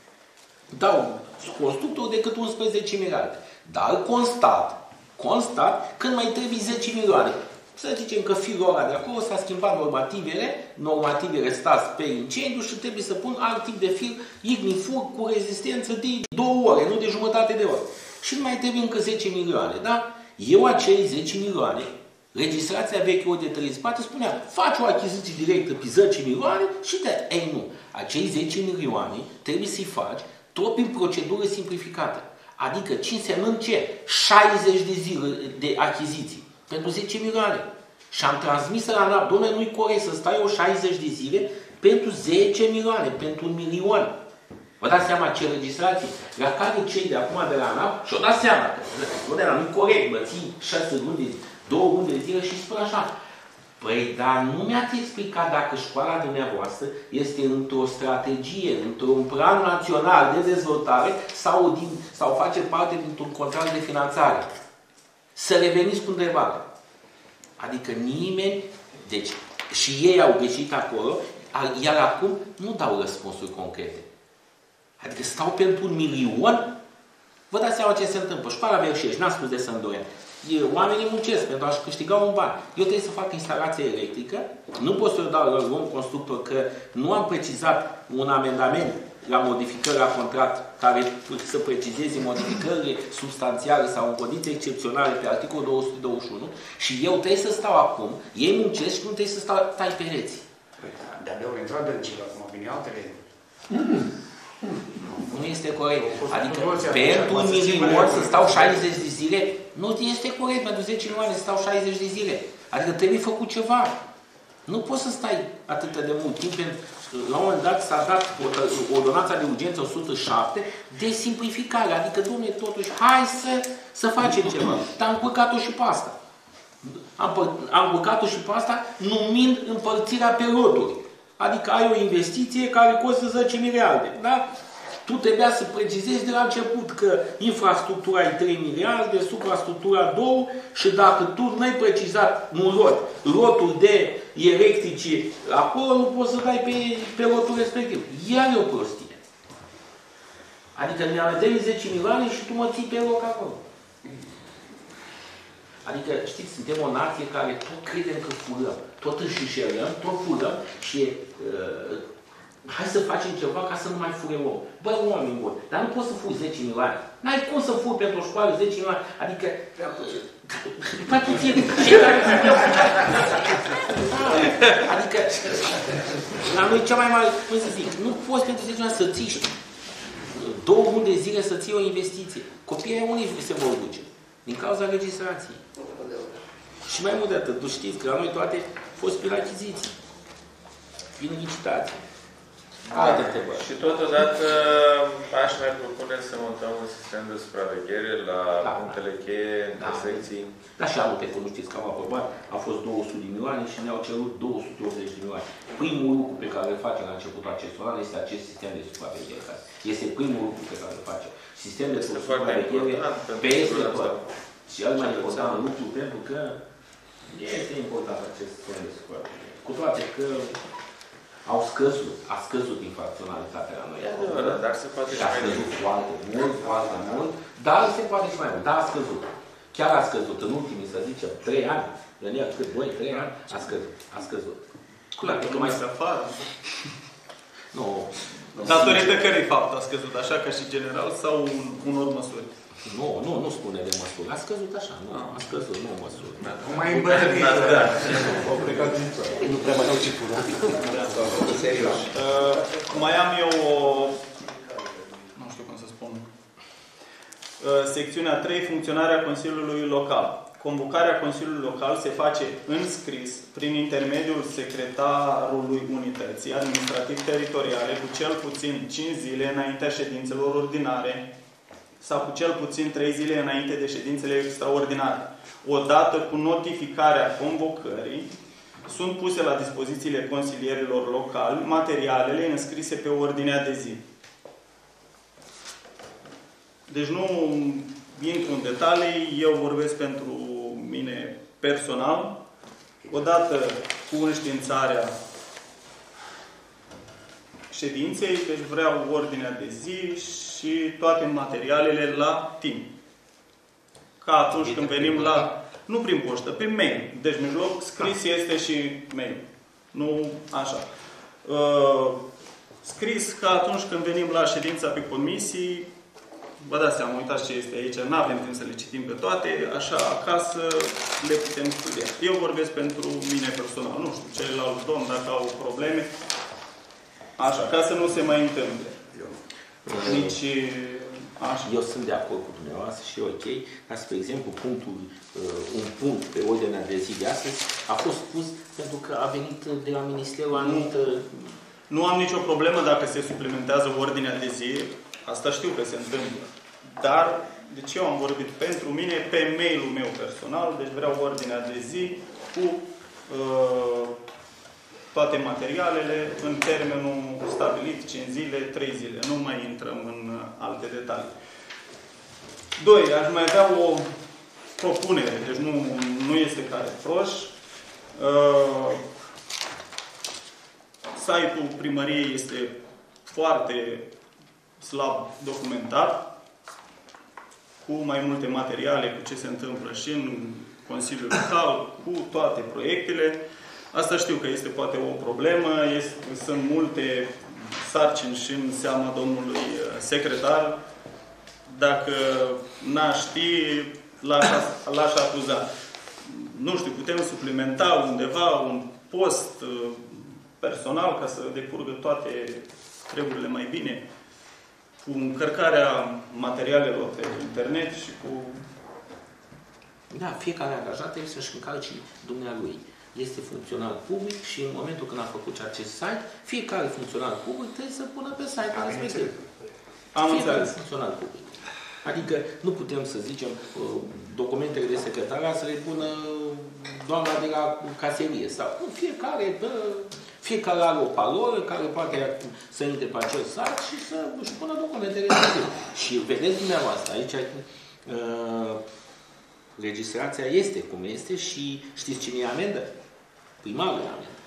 dau constructor decât unsprezece miliarde. Dar constat, constat când mai trebuie zece milioane. Să zicem că firul ăla de acolo s-a schimbat normativele, normativele stas pe incendiu și trebuie să pun alt tip de fir ignifug cu rezistență de două ore, nu de jumătate de oră. Și nu mai trebuie încă zece milioane, da? Eu acei zece milioane, legislația veche de treizeci și patru spunea, faci o achiziție directă pe zece milioane și de... Ei nu, acei zece milioane trebuie să-i faci tot prin procedură simplificată. Adică ce înseamnă ce? șaizeci de zile de achiziții pentru zece milioane. Și am transmis la ANAP, dom'le, nu-i corect să stai o șaizeci de zile pentru zece milioane, pentru un milion. Vă dați seama ce legislație? La care cei de acum de la ANAP și-o dați seama că nu-i corect, mă ții șase luni, două luni de zile și spun așa. Păi, dar nu mi-ați explicat dacă școala dumneavoastră este într-o strategie, într-un plan național de dezvoltare sau, din, sau face parte dintr-un contract de finanțare. Să reveniți cu întrebare. Adică nimeni, deci și ei au greșit acolo, iar acum nu dau răspunsuri concrete. Adică stau pentru un milion. Vă dați seama ce se întâmplă. Școala Verșești, n-am spus de Sândoreni. Oamenii muncesc pentru a-și câștiga un ban. Eu trebuie să fac instalație electrică, nu pot să-i dau la un constructor că nu am precizat un amendament la modificări la contract care să precizeze modificările substanțiale sau în condiții excepționale pe articolul două sute douăzeci și unu și eu trebuie să stau acum, ei muncesc și nu trebuie să stau tai pereții. Dar de-au intrat dărgile, acum vine altele. Nu este corect. Adică pentru un milion să stau șaizeci de zile, nu este corect. Pentru zece milioane să stau șaizeci de zile. Adică trebuie făcut ceva. Nu poți să stai atât de mult timp. La un moment dat s-a dat ordonanța de urgență o sută șapte de simplificare. Adică, dom'le, totuși, hai să, să facem ceva. Dar am încurcat-o și pe asta. Am, am încurcat-o și pe asta numind împărțirea pe loturi. Adică ai o investiție care costă zece miliarde. Da? Tu trebuia să precizezi de la început că infrastructura e trei miliarde, suprastructura două și dacă tu nu ai precizat un lot, lotul de electrici acolo, nu poți să dai pe, pe lotul respectiv. Iar e o prostie. Adică ne-am dat zece milioane și tu mă ții pe loc acolo. Adică, știți, suntem o nație care tot credem că furăm, tot își înșelăm, tot furăm și uh, hai să facem ceva ca să nu mai fure om. Bă, oameni buni, dar nu poți să furi zece milioane. N-ai cum să furi pentru o școală zece milioane. Adică, poate ție, cei care... Adică, la noi cea mai mare, cum să zic, nu poți pentru zece milioane să ții două luni de zile să ții o investiție. Copiii unii se vor duce. Din cauza legislației. Și mai mult de atât, tu știți că la noi toate au fost prin achiziții, prin licitații. Alte întrebări. Și totodată aș mai propune să montăm un sistem de supraveghere la da, punctele cheie, intersecții. Da, da, și anul trecut, nu știți că am aprobat, a fost două sute de milioane și ne-au cerut două sute optzeci de milioane. Primul lucru pe care îl facem la începutul acestui an este acest sistem de supraveghere. Este primul lucru pe care îl facem. Sistem de supraveghere peste tot. Și al mai important lucru, pentru că este important acest sistem de supraveghere. Cu toate că au scăzut, a scăzut infracționalitatea la noi. Adevărat, dar se poate și a scăzut foarte mult, foarte mult, dar se poate și mai mult. Dar a scăzut. Chiar a scăzut. În ultimii, să zicem, trei ani, în ea cât, doi, trei ani, a scăzut. A scăzut. Clar, că mai se afară. Nu. Datorită cărei fapt a scăzut, așa ca și general sau unor măsuri? Nu, nu, nu spune de măsuri. A scăzut așa, nu. A scăzut, nu măsuri. Nu mai îmbătrânit. Au plecat din țară. Nu prea mai dau ce fură. Serios. Mai am eu o... nu știu cum să spun. Secțiunea trei, funcționarea Consiliului Local. Convocarea Consiliului Local se face în scris prin intermediul secretarului unității administrativ-teritoriale cu cel puțin cinci zile înaintea ședințelor ordinare sau cu cel puțin trei zile înainte de ședințele extraordinare. Odată cu notificarea convocării, sunt puse la dispozițiile consilierilor locali materialele înscrise pe ordinea de zi. Deci nu intru în detalii, eu vorbesc pentru mine personal. Odată cu înștiințarea ședinței, deci vreau ordinea de zi și toate materialele la timp. Ca atunci când venim la... Nu prin poștă, prin mail. Deci mijloc scris este și mail. Nu așa. Uh, scris ca atunci când venim la ședința pe comisii, vă dați seama, uitați ce este aici, nu avem timp să le citim pe toate, așa acasă le putem studia. Eu vorbesc pentru mine personal, nu știu, ceilalți domni dacă au probleme, așa, ca să nu se mai întâmple. Nici așa. Eu sunt de acord cu dumneavoastră și ok, ca spre exemplu, punctul, un punct pe ordinea de zi de astăzi a fost pus pentru că a venit de la Ministerul anumită... Nu am nicio problemă dacă se suplimentează ordinea de zi. Asta știu că se întâmplă. Dar, deci eu am vorbit pentru mine, pe mail-ul meu personal, deci vreau ordinea de zi cu uh, toate materialele în termenul stabilit, cinci zile, trei zile. Nu mai intrăm în alte detalii. Doi, aș mai avea o propunere, deci nu, nu este ca reproș. Uh, Site-ul primăriei este foarte slab documentat. cu mai multe materiale, cu ce se întâmplă și în Consiliul Local, cu toate proiectele. Asta știu că este poate o problemă, este, sunt multe sarcini și în seama domnului secretar. Dacă n-aș ști, l-aș acuza. Nu știu, putem suplimenta undeva un post personal ca să decurgă toate treburile mai bine, cu încărcarea materialelor pe internet și cu... Da, fiecare angajat trebuie să-și încalce dumnealui. Este funcțional public și în momentul când a făcut acest site, fiecare funcțional public trebuie să pună pe site-ul respectiv. Am fiecare înțeles. funcțional public. Adică nu putem să zicem documentele de secretariat să le pună doamna de la caserie sau fiecare dă, fiecare are o parolă care poate să intre pe acel site și să își pună documentele respective. Și vedeți dumneavoastră, aici uh, legislația este cum este și știți cine e amendă? Primarul e amendă.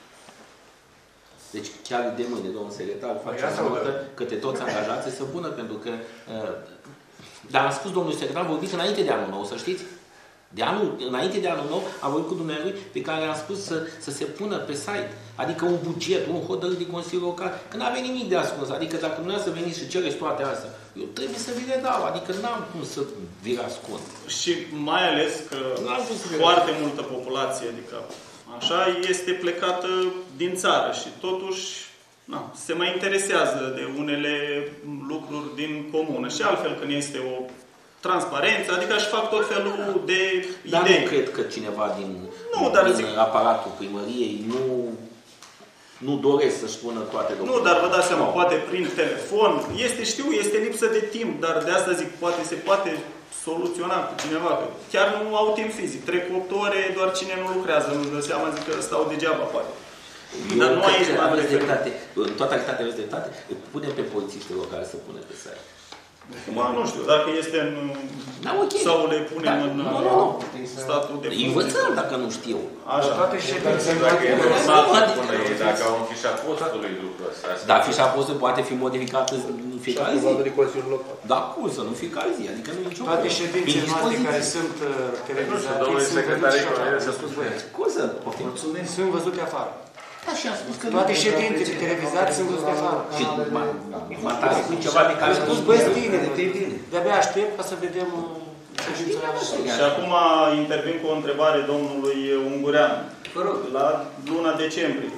Deci chiar de mâine, domnul secretar, face o notă către toți angajații să pună, pentru că uh, dar am spus domnului secretar, vorbiți înainte de anul nou, să știți. De anul, înainte de anul nou, am vorbit cu dumneavoastră pe care am spus să, să se pună pe site. Adică un buget, un hotărât de Consiliul Local, că n-avea nimic de ascuns. Adică dacă dumneavoastră veniți și cereți toate astea, eu trebuie să vi le dau. Adică n-am cum să vi le ascund. Și mai ales că foarte multă populație, adică așa, este plecată din țară și totuși na, se mai interesează de unele lucruri din comună. Și altfel când este o transparență, adică își fac tot felul de idei. Dar nu cred că cineva din, nu, dar din zic... aparatul primăriei nu, nu doresc să-și spună toate lucrurile. Nu, dar vă dați seama, poate prin telefon. Este, știu, este lipsă de timp, dar de asta zic, poate se poate soluționa cu cineva. Că chiar nu au timp fizic. Trec opt ore, doar cine nu lucrează. Nu-și dă seama, zic că stau degeaba, poate. Eu dar nu aici m-am dreptate. În totalitatea aveți dreptate. Punem pe polițiștii locali să pune pe site. Mă, nu știu, dacă este în... Da, okay. Sau le punem da, în nu, nu, nu. statul de... Învățăm dacă nu știu. Așa. Toate ședințele, dacă e normal să spune ei, dacă au înfișat postului lucrul ăsta. Da, fișa postul poate fi modificată în fiecare zi. Da, cum să nu fiecare zi, adică nu e nicio toate ședințele noastre care sunt televizate, domnul secretar economiei să spus cum să? Sunt văzute afară. Da, și am spus că toate ședințele televizate sunt văzute afară. Și m-a tare cu ceva de care... Am spus, băi, bine, de-abia aștept ca să vedem ședința. Și acum intervin cu o întrebare domnului Ungurean. La luna decembrie.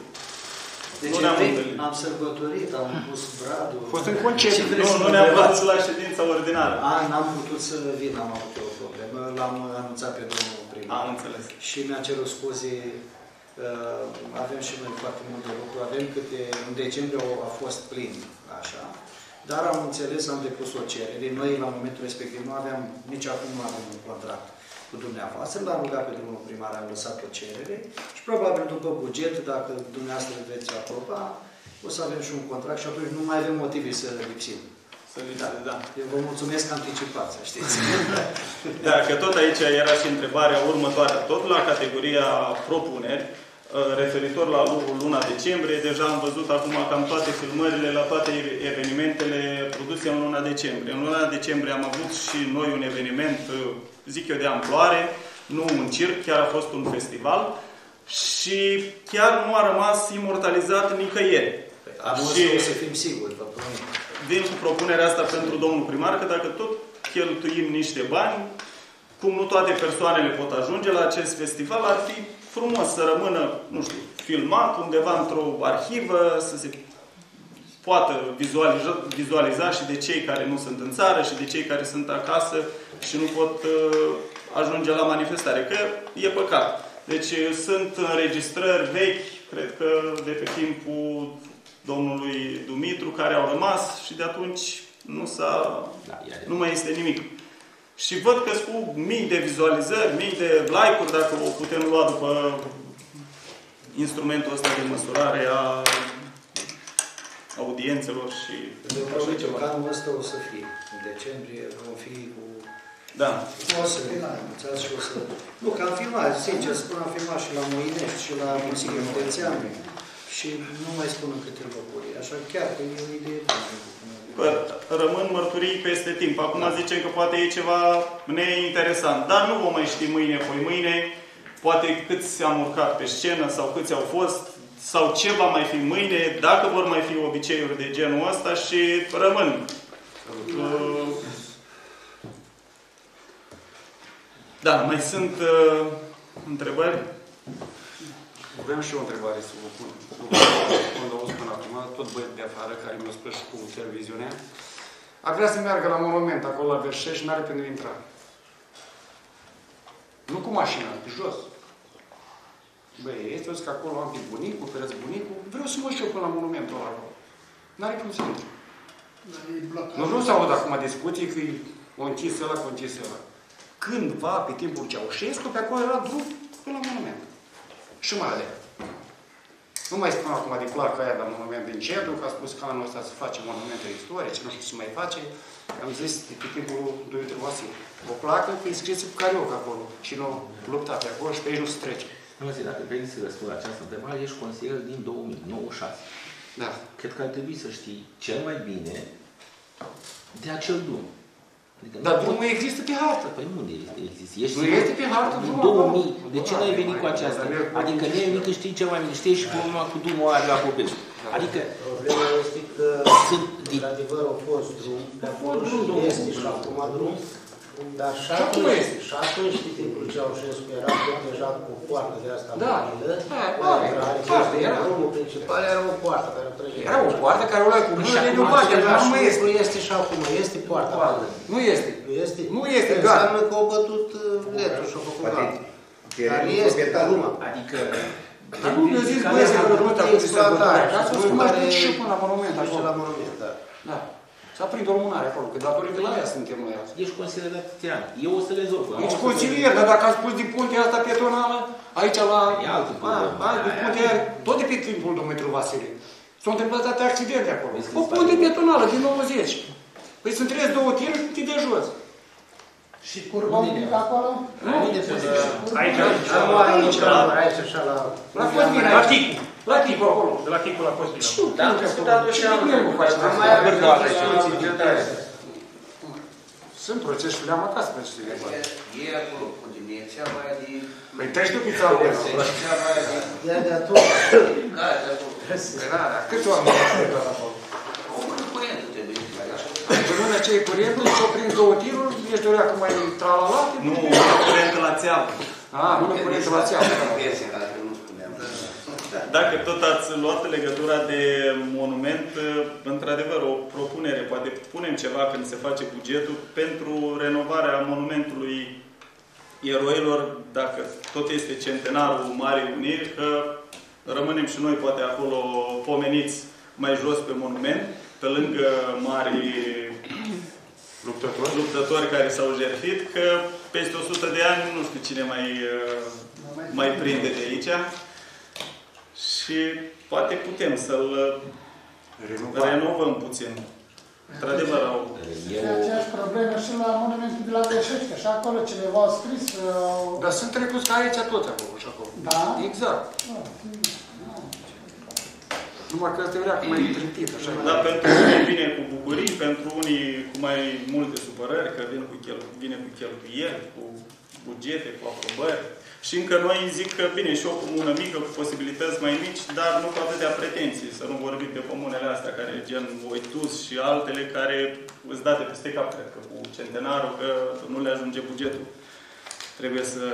Deci am sărbătorit, am pus bradul. A fost în concert. Nu, nu ne-am văzut la ședința ordinară. A, n-am putut să vin, am avut o problemă. L-am anunțat pe domnul primar. Am înțeles. Și mi-a cerut scuze. Uh, avem și noi foarte multe lucruri. Avem câte... În decembrie a fost plin, așa. Dar am înțeles, am depus o cerere. Noi, la momentul respectiv, nu aveam, nici acum nu avem un contract cu dumneavoastră. L-am rugat pe domnul primar, am lăsat o cerere și probabil după buget, dacă dumneavoastră veți aproba, o să avem și un contract și atunci nu mai avem motive să lipsim. Să da, da. Eu vă mulțumesc anticipat, să știți. Da, că tot aici era și întrebarea următoare. Tot la categoria propuneri, referitor la luna decembrie, deja am văzut acum cam toate filmările la toate evenimentele produse în luna decembrie. În luna decembrie am avut și noi un eveniment, zic eu, de amploare, nu un circ, chiar a fost un festival și chiar nu a rămas imortalizat nicăieri. Am și să fim siguri, vă promit. Vin cu propunerea asta pentru domnul primar, că dacă tot cheltuim niște bani, cum nu toate persoanele pot ajunge la acest festival, ar fi frumos să rămână, nu știu, filmat undeva într-o arhivă, să se poată vizualiza, vizualiza și de cei care nu sunt în țară și de cei care sunt acasă și nu pot uh, ajunge la manifestare. Că e păcat. Deci sunt înregistrări vechi, cred că de pe timpul domnului Dumitru, care au rămas și de atunci nu s-a, da, nu mai este nimic. Și văd că sunt cu mii de vizualizări, mii de like-uri, dacă o putem lua după instrumentul ăsta de măsurare a audiențelor și eu promit că anul ăsta o să fie. În decembrie vom fi cu... Da. O să vin anunțați și o să... Nu, că am filmat, sincer spun, am filmat și la Moinești și la Consiliul Județean și nu mai spun în câte locuri. Așa chiar că e o idee bună. Rămân mărturii peste timp. Acum zicem că poate e ceva neinteresant, dar nu vom mai ști mâine, poi mâine, poate câți am urcat pe scenă sau câți au fost, sau ce va mai fi mâine, dacă vor mai fi obiceiuri de genul ăsta și rămân. Uh, da, mai sunt uh, întrebări? Vreau și eu o întrebare să vă pun. Când au până acum, tot băieți de afară, care mi-au spus și cu televiziunea, ar vrea să meargă la monument, acolo la Verșești, și n-are pe unde intra. Nu cu mașina, pe jos. Băi, este că acolo am pe bunicul, pe răți bunicul, vreau să mă și eu până la monumentul ăla acolo. N-are cum să intru. Nu vreau să aud acum discuții că o închis ăla, că o închis ăla. Cândva, pe timpul Ceaușescu, pe acolo era drum până la monument. Și mai alea. Nu mai spun acum de clar că aia la monument din centru, că a spus că anul ăsta să face monumente istorice, nu știu ce mai face. Am zis de pe timpul lui Dumitru Vasile. O placă că e scrisă cu carioc acolo și nu lupta pe acolo și pe aici nu se trece. Nu știu, dacă vrei să răspund la această întrebare, ești consilier din două mii nouă șase. Da. Cred că ar trebui să știi cel mai bine de acel drum. Adică dar drumul există pe hartă. Păi unde există? Ești nu este pe hartă drumul două mii. De ce n-ai venit cu aceasta? Adică nimeni că știi cel mai bine. Știi și cu numai cu drumul ăla de la Popescu. Adică... Problema este că, într-adevăr, a fost drum. A fost drum, este și acum drum. Dar și atunci, și atunci, pe timpul Ceaușescu, era protejat cu o poartă de asta mobilă. Da, drumul principal era o poartă care o trăgea. Era o poartă care o luai cu mâinile de bate, dar nu mai este. Nu este și acum, este poarta. Nu este. Nu este? Nu este, gata. Înseamnă că au bătut letul și au făcut gata. Dar este acum. Adică... Dar nu mi-a zis băieții că nu te-a pus exploatare. Dar să spun mai spus și până la monument acolo. la monument, da. Da. S-a prins o lumânare acolo, că datorită la aia suntem noi azi. Ești consilier de atâția ani. Eu o să rezolv. Ești consilier, dar dacă am spus din puntea asta pietonală, aici la... E altul problemă. Puntea aia, tot de pe timpul Dumitru Vasile. S-au întâmplat atâtea accidente acolo. O punte pietonală din nouăzeci. Păi sunt trei două tiri, tiri de jos. Și curba un pic acolo? Nu? Aici, aici, aici, aici, așa la... La fost bine, la Ticu. La Ticu acolo. De la Ticu la fost bine. Da, am discutat-o și am sunt procese și le-am acasă pe aceste legături. E acolo, cu dimenția mai de... Păi treci tu pizza acolo. Ea de atunci. Da, de acolo. Păi da, da, câte oameni au acolo? O mână curentă trebuie să faci așa. Pe mână ce e curentul, și-o prins două tiruri, ești o reacă mai tralala. Nu, mână curentă la țeavă. A, mână curentă la țeavă. Dacă tot ați luat legătura de monument, într-adevăr, o propunere, poate punem ceva când se face bugetul, pentru renovarea monumentului eroilor, dacă tot este centenarul Marii Uniri, că rămânem și noi poate acolo pomeniți mai jos pe monument, pe lângă mari luptători, luptători care s-au jertfit, că peste o sută de ani nu știu cine mai, mai prinde de aici. Și poate putem să-l renovăm puțin. Într-adevăr, au... E aceeași problemă și la monumentul de la Verșești, așa acolo cineva a scris... Uh... Dar sunt trecuți ca aici toți acolo și acolo. Da? Exact. Numai că ăsta era cu mai trântit, așa. Dar pentru unii vine cu bucurii, pentru unii cu mai multe supărări, că vine cu, chel, vine cu cheltuieli, cu bugete, cu aprobări. Și încă noi zic că, bine, și o comună mică, cu posibilități mai mici, dar nu cu atâtea pretenții. Să nu vorbim de comunele astea, care gen Oitus și altele, care îți date peste cap, cred că, cu centenarul, că nu le ajunge bugetul. Trebuie să...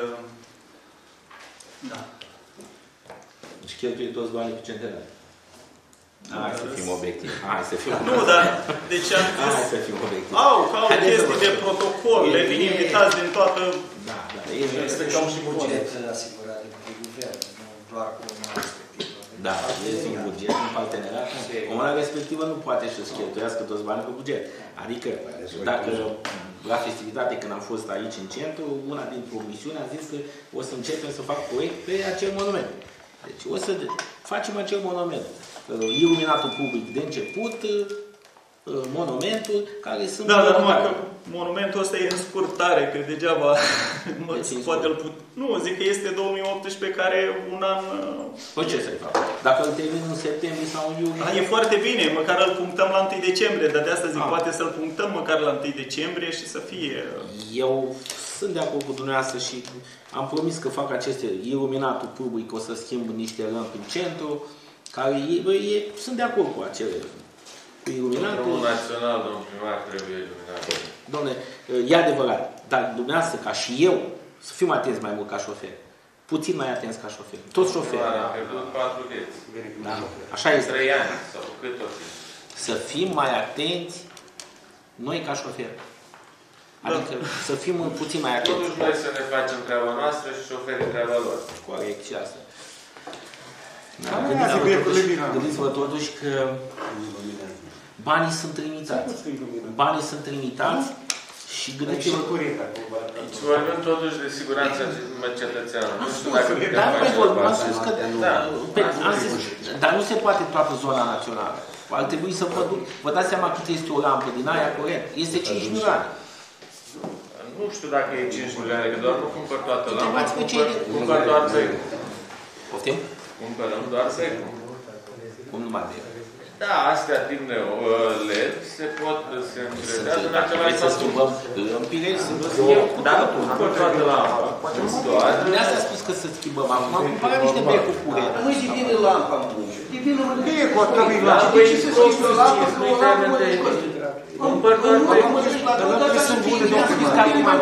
Da. Deci cheltuie toți banii cu centenar. Hai să fim obiectivi. Hai să fim Nu, dar deci am zis... Hai să fim obiectivi. Au, ca o chestie de protocol, le vin invitați din toată... Da, da. Respectăm și bugetul asigurat de guvern, nu doar cu una respectivă. Da, este un buget, un parteneriat. Comuna respectivă nu poate să-și cheltuiască toți banii pe buget. Adică, dacă la festivitate, când am fost aici în centru, una din promisiuni a zis că o să începem să fac proiect pe acel monument. Deci o să facem acel monument. Iluminatul public de început, monumentul, care sunt... Da, dar numai că monumentul ăsta e în scurtare, că degeaba mă, poate îl put... Nu, zic că este două mii optsprezece, care un an Păi ce să-i fac? Dacă îl termin în septembrie sau în iulie... A, e foarte bine, măcar îl punctăm la întâi decembrie, dar de asta zic, A. poate să-l punctăm măcar la întâi decembrie și să fie... Eu sunt de acord cu dumneavoastră și am promis că fac aceste iluminatul public, o să schimb niște lămpi în centru, care e, bă, e, sunt de acord cu acele cu iluminatul. Drumul național, domnul primar, trebuie iluminat. Doamne, e adevărat, dar dumneavoastră, ca și eu, să fim atenți mai mult ca șofer. Puțin mai atenți ca șofer. Toți șoferi. Am pierdut patru vieți. Da. Așa este. Trei ani sau cât o fi. Să fim mai atenți noi ca șoferi. Adică da. Să fim puțin mai atenți. Totuși noi să ne facem treaba noastră și șoferii treaba lor. Corect și asta. Da, gândiți-vă, gândiți-vă totuși că banii sunt limitați. Banii sunt limitați și gândiți-vă... Deci vorbim totuși de siguranța cetățeanului. Nu știu dacă putem Dar nu face vorbim, am asta. spus că... Am zis, dar nu se poate toată zona națională. Ar trebui să vă duc... Vă dați seama cât este o lampă din aia, corect? Este cinci milioane. Nu știu dacă e cinci milioane, că doar nu cumpăr toată lampa, cumpăr doar becul. Poftim? Cumpărăm doar becul. Cum numai de Da, astea tip neo L E D se pot, se încredează în același Vreți să schimbăm lămpile? Dar nu cumpăr toată lampa. De asta a spus că să schimbăm. Acum am cumpărat niște becuri curent. Nu-i divine lampa în buge. Divine lampa. E cu atât lampa. De ce se schimbă lampa că o lampă cumpăr doar becul? Lămpile sunt bune, domnule.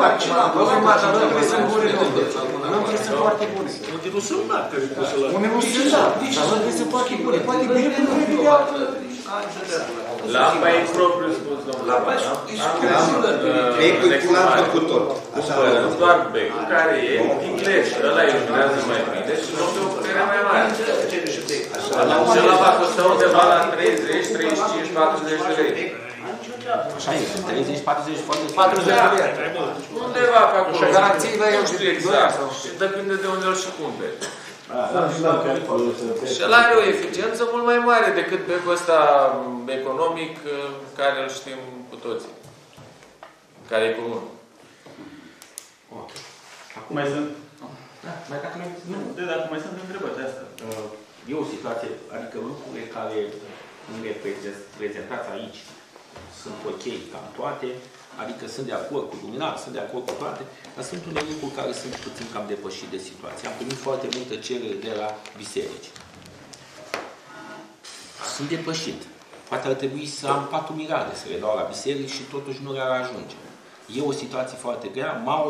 Lămpile sunt bune, domnule. Lămpile sunt foarte bune. Unde nu sunt mari, care poți să la... Unde nu sunt, da. Dar lămpile sunt foarte bune. Poate becul nu e de altă. Lampa e propriu spus, domnule. Lampa e becul cu lampă cu tot. Cumpărăm doar becul, care e englez. Ăla iluminează mai bine și nu pe o putere mai mare. Și ăla va costa undeva la treizeci, treizeci și cinci, patruzeci de lei. Așa este, treizeci, patruzeci, patruzeci de lei. Undeva pe acolo. Garanțiile eu știu exact. Și depinde de unde îl și cumperi. Și ăla are o eficiență mult mai mare decât becul ăsta economic care îl știm cu toții. Care e comun. Acum mai sunt... Da, mai dacă mai... Nu, de dacă mai sunt întrebări de asta. E o situație, adică lucrurile care nu le prezentați aici sunt ok cam toate, adică sunt de acord cu luminat, sunt de acord cu toate, dar sunt unele lucruri care sunt puțin cam depășit de situație. Am primit foarte multă cerere de la biserici. Sunt depășit. Poate ar trebui să am patru miliarde să le dau la biserici și totuși nu le-ar ajunge. E o situație foarte grea, m-au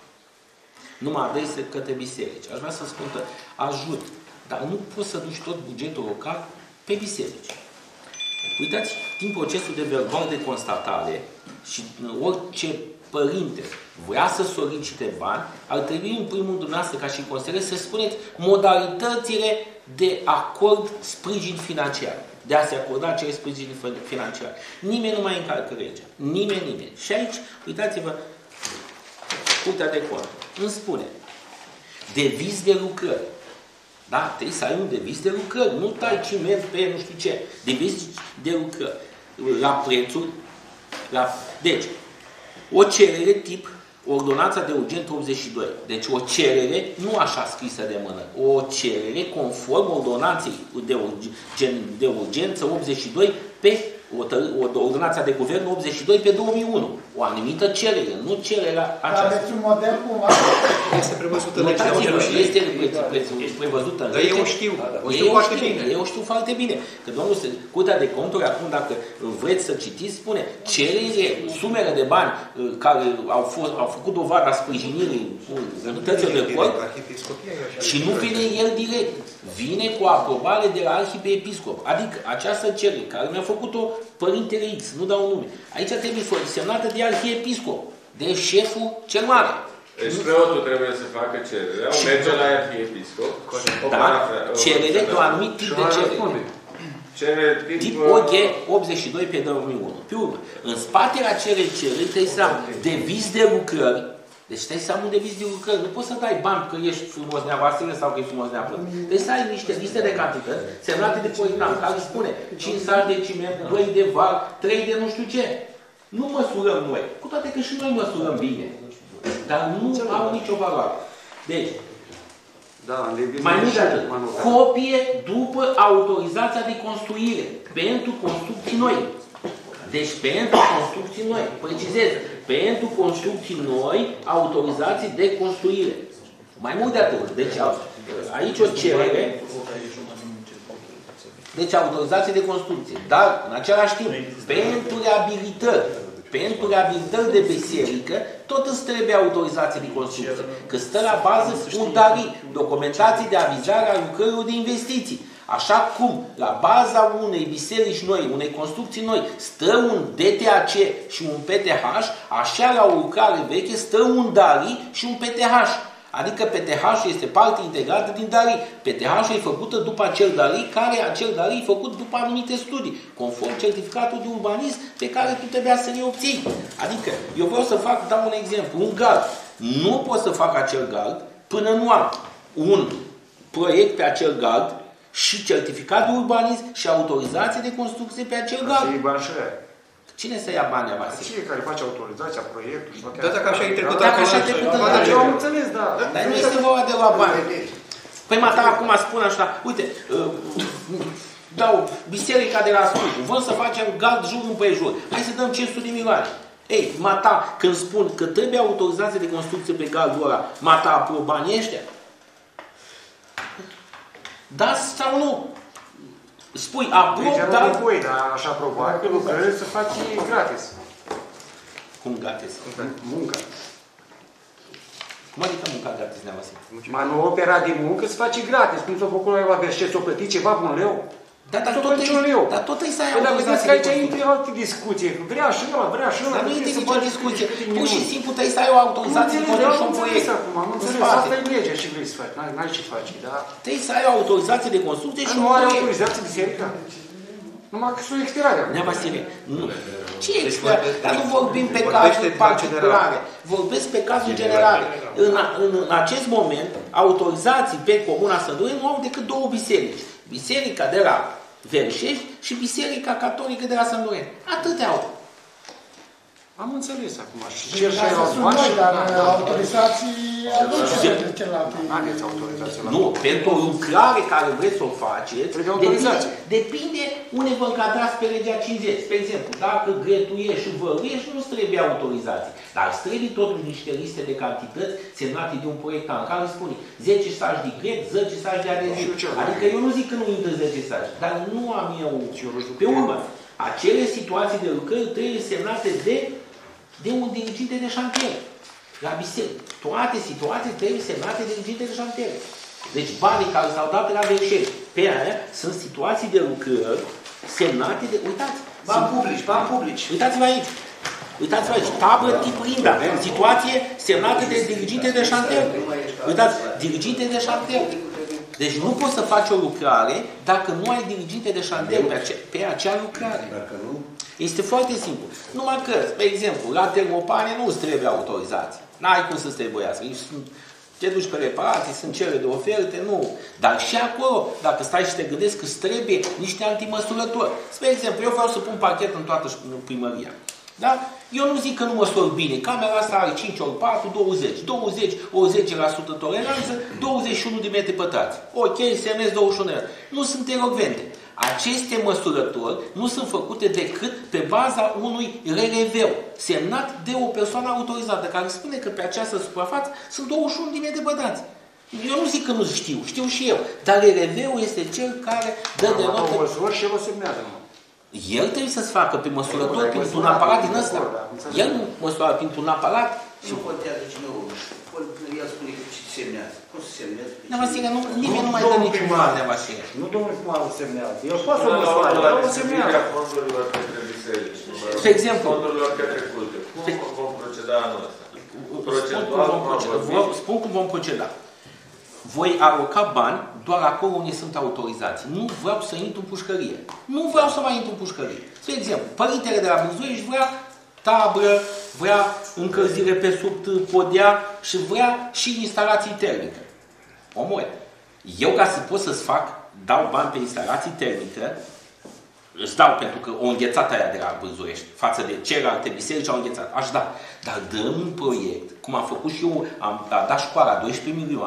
nu mă adresez către biserici. Aș vrea să spun că ajut, dar nu poți să duci tot bugetul local pe biserici. Uitați, din procesul de verbal de constatare și orice părinte vrea să solicite bani, ar trebui în primul rând dumneavoastră ca și consilier să spuneți modalitățile de acord sprijin financiar. De a se acorda acele sprijin financiar. Nimeni nu mai încalcă legea. Nimeni, nimeni. Și aici, uitați-vă, Curtea de Conturi îmi spune deviz de lucrări. Da? Trebuie să ai un deviz de lucrări. Nu tai ciment pe nu știu ce. Deviz de lucrări. La prețuri. La... Deci, o cerere tip ordonanța de urgență optzeci și doi. Deci o cerere, nu așa scrisă de mână, o cerere conform ordonanței de, urgen, de urgență optzeci și doi pe o, o, ordonanța de guvern optzeci și doi pe două mii unu. O anumită cerere, nu cererea aceasta. Aveți un model cumva? Este prevăzută în legea. Este prevăzută în lege. Dar eu știu. O știu foarte bine. Eu știu foarte bine. Că domnul Curtea de Conturi, acum dacă vreți să citiți, spune cerere, sumele de bani care au, fost, au făcut dovada sprijinirii unităților de cort și nu vine el direct. Vine cu aprobare de la arhiepiscop. Adică această cerere care mi-a făcut-o Părintele X, nu dau nume. Aici trebuie semnată de arhiepiscop, de șeful cel mare. Deci preotul trebuie să facă cererea, o merge la arhiepiscop. Da, cerere de un anumit tip de cerere. Cerere tip... Tip O G optzeci și doi pe două mii unu. Pe urmă, în spatele acelei cereri trebuie să am deviz de lucrări. Deci trebuie să am un deviz de lucrări. Nu poți să dai bani că ești frumos neavastile sau că ești frumos neaplă. Trebuie să ai niște liste de cantități semnate de coordinat, care spune cinci saci de ciment, doi de val, trei de nu știu ce. Nu măsurăm noi. Cu toate că și noi măsurăm bine. Dar nu au nicio valoare. Deci, Da, mai mult de atât. Copie după autorizația de construire pentru construcții noi. Deci pentru construcții noi, precizez, pentru construcții noi, autorizații de construire. Mai mult de atât. Deci aici o cerere, deci autorizație de construcție. Dar, în același timp, pentru reabilitări, pentru reabilitări de biserică, tot îți trebuie autorizație de construcție. Că stă la bază un D A R I, documentație de avizare a lucrărilor de investiții. Așa cum la baza unei biserici noi, unei construcții noi, stă un D T A C și un P T H, așa la o lucrare veche stă un D A R I și un P T H. Adică P T H este parte integrată din D A R I. P T H e făcută după acel D A R I, care acel D A R I e făcut după anumite studii, conform certificatului de urbanism pe care tu trebuia să le obții. Adică, eu vreau să fac, dau un exemplu, un gard. Nu pot să fac acel gard până nu am un proiect pe acel gard și certificat de urbanism și autorizație de construcție pe acel gard. Cine să ia banii, Vasile? Cine care face autorizația, proiectul și Da, dacă așa e trecut. Dacă așa e trecut, eu am înțeles, da. Dar nu este vorba de la bani. Păi mata, acum spun așa, uite, dau biserica de la Scuj, vrem să facem gard jur împrejur. Hai să dăm cinci sute de milioane. Ei, mata, când spun că trebuie autorizație de construcție pe gardul ăla, mata aprobă banii ăștia? Da sau nu? Spui, aprob, deci, dar... Deci nu voi, dar așa aprobat, că lucrările să faci gratis. Cum gratis? Munca. Cum adică munca gratis, Nea Vasile? Manopera de muncă se face gratis. Cum s-a făcut la Verșet, s-o plătit ceva cu un leu? Da, dar tot, un leu. Dar tot îi să ai autorizație. Dar vedeți că aici intră alte discuții. Vrea și ăla, vrea și ăla. Dar nu intră nicio discuție. Pur și simplu trebuie să ai o autorizație de construcție și un proiect. Nu înțeles, asta e legea și vrei să faci. N-ai ce faci, da? Trebuie să ai o autorizație de construcție și un proiect. Nu are proiect. autorizație biserica? Numai că sunt expirarea. Nea Vasile, nu. Ce expirare? Dar nu vorbim pe cazuri particulare. Vorbesc pe cazuri generale. În, în, în acest moment, autorizații pe Comuna Sândureni nu au decât două biserici. Biserica de la Verșești și Biserica Catolică de la Sândureni. Atâtea au. Am înțeles acum. Și ce și ai luat, dar autorizații aveți celelalte. Aveți autorizație. Nu, pentru o lucrare care vreți să o faceți, depinde, depinde unde vă încadrați pe legea cincizeci. Spre exemplu, dacă gretuiești și văruiești, nu-ți trebuie autorizație. Dar îți trebuie totuși niște liste de cantități semnate de un proiectant care spune zece saci de gret, zece saci de adeziv. Adică eu nu zic că nu intră zece saci, dar nu am eu pe urmă. Acele situații de lucrări trebuie semnate de de un diriginte de șantier la biserică. Toate situații trebuie semnate de diriginte de șantier. Deci banii care s-au dat la Verșești, pe aia sunt situații de lucrări semnate de... Uitați! Bani publici, bani publici. Uitați-vă aici! Uitați-vă aici! Tablă tip Rinda. Situație semnată de diriginte de șantier. Uitați! Diriginte de șantier. Deci nu poți să faci o lucrare dacă nu ai diriginte de șantier pe, ace pe acea lucrare. Dacă nu... Este foarte simplu. Numai că, de exemplu, la termopane nu îți trebuie autorizație. N-ai cum să-ți trebuiască. Te duci pe reparații, sunt cele de oferte, nu. Dar și acolo, dacă stai și te gândești că îți trebuie niște antimăsurători. Spre exemplu, eu vreau să pun parchet în toată primăria. Da? Eu nu zic că nu măsor bine. Camera asta are cinci ori patru, douăzeci. douăzeci ori zece la sută toleranță, douăzeci și unu de metri pătrați. Ok, semnez douăzeci și unu. Nu sunt elocvente. Aceste măsurători nu sunt făcute decât pe baza unui R R V semnat de o persoană autorizată, care spune că pe această suprafață sunt douăzeci și unu de metri pătrați. Eu nu zic că nu știu, știu și eu, dar R R V-ul este cel care dă de notă... măsori și el o semnează. El trebuie să-ți facă pe măsurător printr-un aparat din ăsta. El nu măsoară printr-un aparat. Nu contează cine o el spune că ce semnează. Cum se semnează? Nea Vasile, nimeni nu mai dă niciun bani, Nea Vasile. Nu domnul primarul semnează. El poate să măsoare, dar o semnează. Fondurilor către biserici. De exemplu. Fondurilor către culte. Cum vom proceda anul ăsta? Procentual, spun cum vom proceda. Voi aloca bani doar acolo unde sunt autorizații. Nu vreau să intru în pușcărie. Nu vreau să mai intru în pușcărie. Spre exemplu, părintele de la Bârzoiești vrea tabră, vrea încălzire pe sub podea și vrea și instalații termice. Omule, eu ca să pot să-ți fac, dau bani pe instalații termice, îți dau pentru că o înghețat aia de la Bârzoiești față de celelalte biserici au înghețat. Aș da. Dar dăm un proiect, cum am făcut și eu, am, am dat școala doisprezece milioane,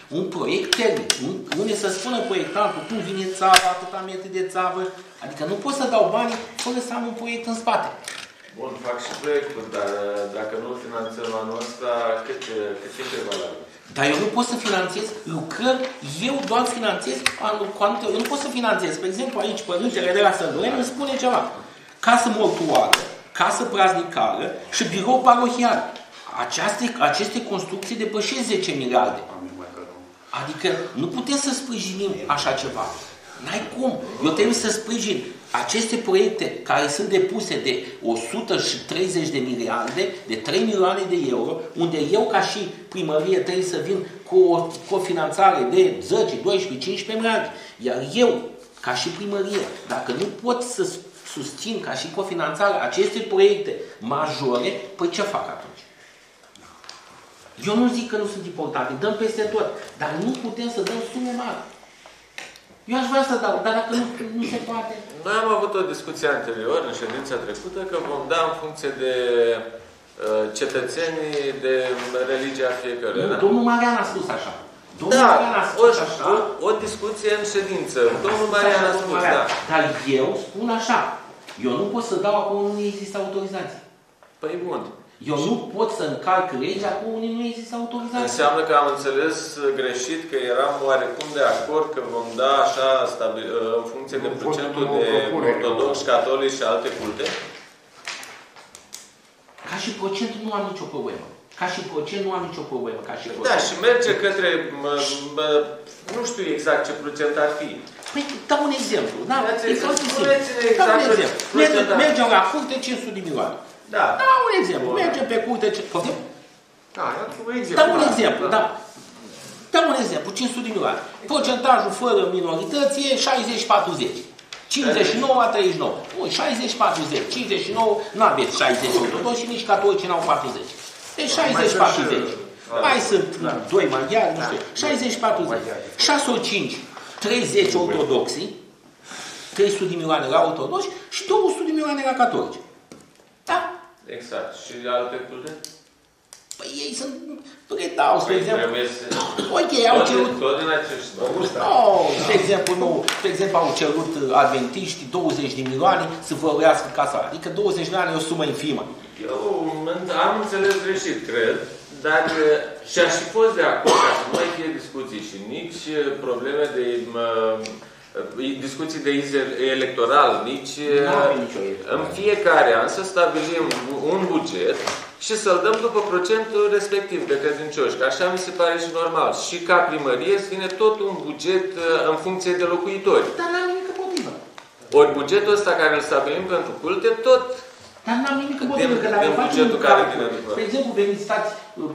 Un proiect termic, unde să spună proiectantul cum vine țava, atâta metri de țavă, adică nu pot să dau bani fără să am un proiect în spate. Bun, fac și proiectul, dar dacă nu finanțăm anul ăsta, cât, cât timp e valabil? Dar eu nu pot să finanțez lucrări, eu doar finanțez anul cu anul, eu nu pot să finanțez. Spre exemplu, aici, părintele de la Săldoieni îmi spune ceva. Casă mortuară, casă praznicară și birou parohial. Aceste, aceste construcții depășesc zece miliarde. Adică nu putem să sprijinim așa ceva. N-ai cum. Eu trebuie să sprijin aceste proiecte care sunt depuse de o sută treizeci de miliarde, de trei milioane de euro, unde eu ca și primărie trebuie să vin cu o cofinanțare de zece, doisprezece, cincisprezece miliarde. Iar eu, ca și primărie, dacă nu pot să susțin ca și cofinanțare aceste proiecte majore, păi ce fac atunci? Eu nu zic că nu sunt importante, dăm peste tot, dar nu putem să dăm sume mari. Eu aș vrea să dau, dar dacă nu, nu se poate... Noi am avut o discuție anterior, în ședința trecută, că vom da în funcție de uh, cetățenii, de religia fiecăruia. Da? Domnul Marian a spus așa. Domnul da, Marian a spus o, așa. O, o discuție în ședință. Domnul Marian a spus, Marian. da. Dar eu spun așa. Eu nu pot să dau acum unde nu există autorizație. Păi bun. Eu nu pot să încalc legea acum unde nu există autorizație. Înseamnă că am înțeles greșit, că eram oarecum de acord că vom da așa stabil, în funcție de procentul de ortodoxi, catolici și alte culte? Ca și procent nu am nicio problemă. Ca și procent nu am nicio problemă. Ca și procent. Da, și merge către, mă, mă, nu știu exact ce procent ar fi. Păi, dau un exemplu. Da? E foarte simplu. Exact dau un exemplu. Mergem, mergem la curte cinci sute de milioane. Da. Dau un exemplu. Mergem pe curte... Poftim? Da, un exemplu. Dau un exemplu, da. Dau un exemplu, cinci sute de milioane. Procentajul fără minorități e șaizeci patruzeci. cincizeci și nouă la treizeci și nouă. Ui, șaizeci patruzeci. cincizeci și nouă n-aveți șaizeci ortodoxi și nici catolici n-au patruzeci. Deci șaizeci patruzeci. Mai sunt doi maghiari, nu știu. șaizeci patruzeci. șase ori cinci, treizeci ortodoxi. trei sute de milioane la ortodoxi și două sute de milioane la catolici. Da? Exact. Și alte culte? Păi ei sunt predau, spre păi exemplu. Trebuie să... Ok, au cerut... Tot din acești... No, de exemplu, nu. De exemplu, au cerut adventiști douăzeci de milioane să văruiască casa. Adică douăzeci de milioane e o sumă infimă. Eu am înțeles greșit, cred, dar și aș fi fost de acord ca să nu mai fie discuții și nici probleme de... Mă, discuții de electoral, nici în fiecare an să stabilim un buget și să-l dăm după procentul respectiv de credincioși, că așa mi se pare și normal. Și ca primărie să vine tot un buget în funcție de locuitori. Dar n-am nimic împotrivă. Ori bugetul ăsta care îl stabilim pentru culte, tot Dar n-am nimic împotrivă, că dacă facem un calcul, de exemplu, veniți stați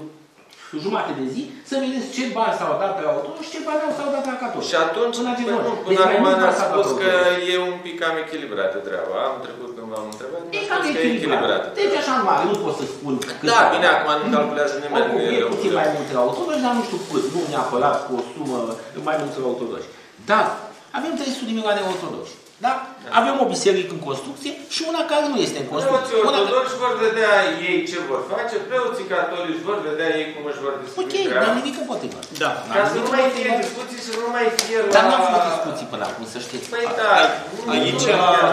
jumate de zi, să vedeți ce bani s-au dat pe autobuz și ce bani s-au dat la catolici. Și atunci, până, nu, până acum ne-a spus că e un pic cam echilibrată treaba. Am trecut când m-am întrebat, e cam echilibrată. Deci așa mare, nu pot să spun cât. Da, bine, acum nu calculează nimeni. Oricum, e puțin mai multe la autobuz, dar nu știu cât. Nu neapărat cu o sumă mai multe la autobuz. Dar avem trei sute de milioane ortodoxi. Da? Avem o biserică în construcție și una care nu este în construcție. Preoții ortodoxi vor vedea ei ce vor face, preoții catolici vor vedea ei cum își vor discuta. Ok, n-am nimic împotrivă. Da. Ca să nu mai fie discuții, să nu mai fie la... Dar n-am fost discuții până acum, să știți. Păi da, aici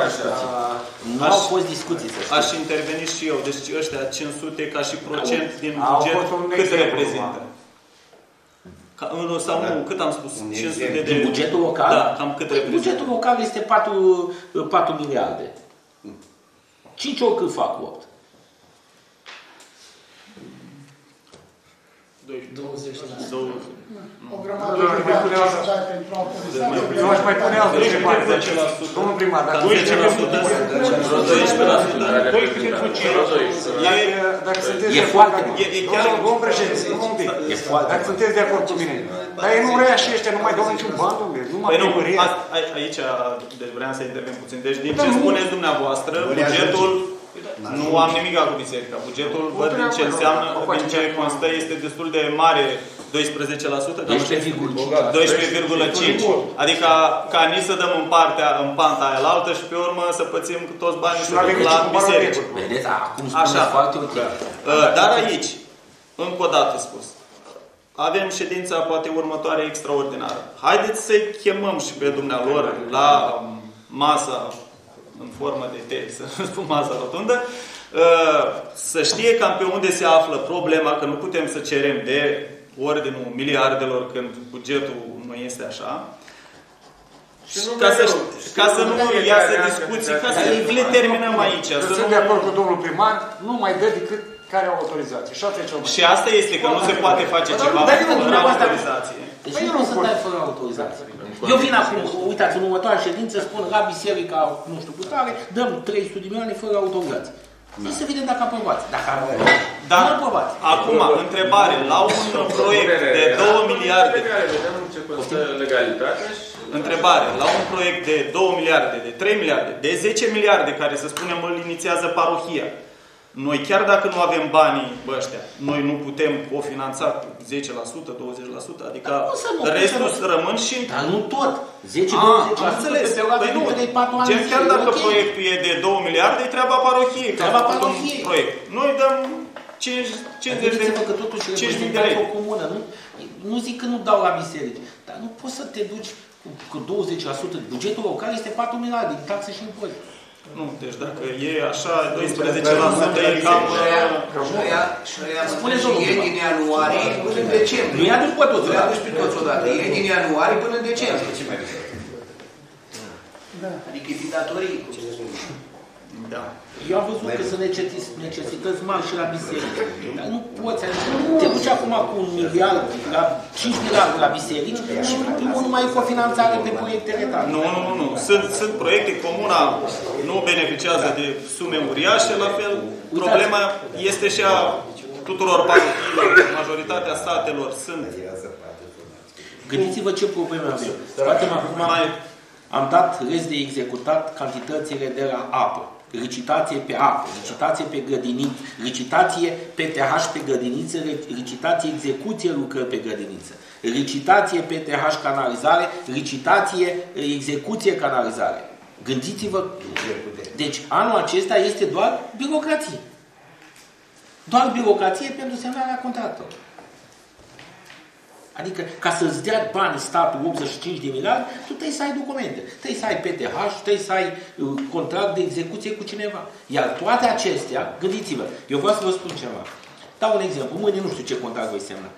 nu au fost discuții, să știți. Aș interveni și eu. Deci ăștia cinci sute ca și procent din buget, cât reprezintă? Ca, nu, sau nu, cât am spus? cinci sute de... Din bugetul local? Da, cam cât reprezintă? Bugetul local este patru miliarde. cinci ori cât fac opt? douăzeci. O grămadă de bani pentru autorizare. Nu aș mai pune altă întrebare. Domnul primar, dacă doisprezece la sută. Dacă sunteți e foarte mult. Domnul președinte, dacă sunteți de acord cu mine. Dar ei nu vrea și ăștia, nu mai dau niciun ban, domnule. Nu mai primărie. Aici vreau să intervin puțin. Deci din ce spuneți dumneavoastră, bugetul... Nu am nimic cu biserica. Bugetul, văd din ce înseamnă, din ce constă, este destul de mare, doisprezece la sută, doisprezece virgulă cinci la sută. Adică ca nici să dăm în partea, în panta aia la altă și pe urmă să pățim toți banii să duc la biserică. Vedeți, acum spuneți foarte ok. Dar aici, încă o dată spus, avem ședința poate următoare extraordinară. Haideți să-i chemăm și pe dumnealor la masa în formă de te, să spun masa rotundă, să știe cam pe unde se află problema, că nu putem să cerem de ordinul miliardelor când bugetul nu este așa. Ca să, ca să nu iasă discuții, ca să le terminăm aici. Eu sunt de acord cu domnul primar, nu mai dă decât care au autorizație. Și asta, și asta este, că nu se poate face ceva fără autorizație. Deci nu să dai fără autorizație. Eu vin acum, uitați, în următoarea ședință, spun la biserica, nu știu, putare, dăm trei sute de milioane fără autorizație. Să vedem dacă aprobați. Dacă da. Nu aprobați. Acum, întrebare. La un proiect de două miliarde... Vedem ce costă legalitatea și... Întrebare. La un proiect de două miliarde, de trei miliarde, de zece miliarde, care, să spunem, îl inițiază parohia, noi, chiar dacă nu avem banii ăștia, noi nu putem cofinanța cu zece la sută, douăzeci la sută, adică restul rămân și... Dar nu tot. zece douăzeci la sută pe perioada de trei patru ani. Chiar dacă proiectul e de două miliarde, e treaba parohiei. Treaba parohiei. Noi dăm cincizeci de lei. O comună. Nu zic că nu dau la biserici, dar nu poți să te duci cu douăzeci la sută. Bugetul local este patru miliarde din taxe și impozite. Nu, deci dacă e așa, doisprezece la sută e cam... Spuneți e din ianuarie până în decembrie. Nu e adus pe toți. Nu e adus pe toți odată. E din ianuarie până în decembrie. Adică e din datorii. Da. Eu am văzut că sunt necesități mari și la biserică. Dar nu poți, adică te duci acum cu un miliard, la cinci miliarde la biserici și primul nu mai e cofinanțare pe proiectele tale. Nu, nu, nu. Sunt, sunt proiecte, comuna nu beneficiază de sume uriașe, la fel. Problema este și a tuturor parohiilor, majoritatea satelor sunt. Gândiți-vă ce probleme avem. Facem acum, am dat rest de executat cantitățile de la apă. Licitație pe apă, licitație pe grădiniță, licitație P T H pe grădiniță, licitație execuție lucrări pe grădiniță, licitație P T H canalizare, licitație execuție canalizare. Gândiți-vă, deci anul acesta este doar birocrație. Doar birocrație pentru semnarea contractelor. Adică, ca să-ți dea bani statul optzeci și cinci de miliarde, tu trebuie să ai documente. Trebuie să ai P T H, trebuie să ai uh, contract de execuție cu cineva. Iar toate acestea, gândiți-vă, eu vreau să vă spun ceva. Dau un exemplu. Mâine nu știu ce contract voi semna.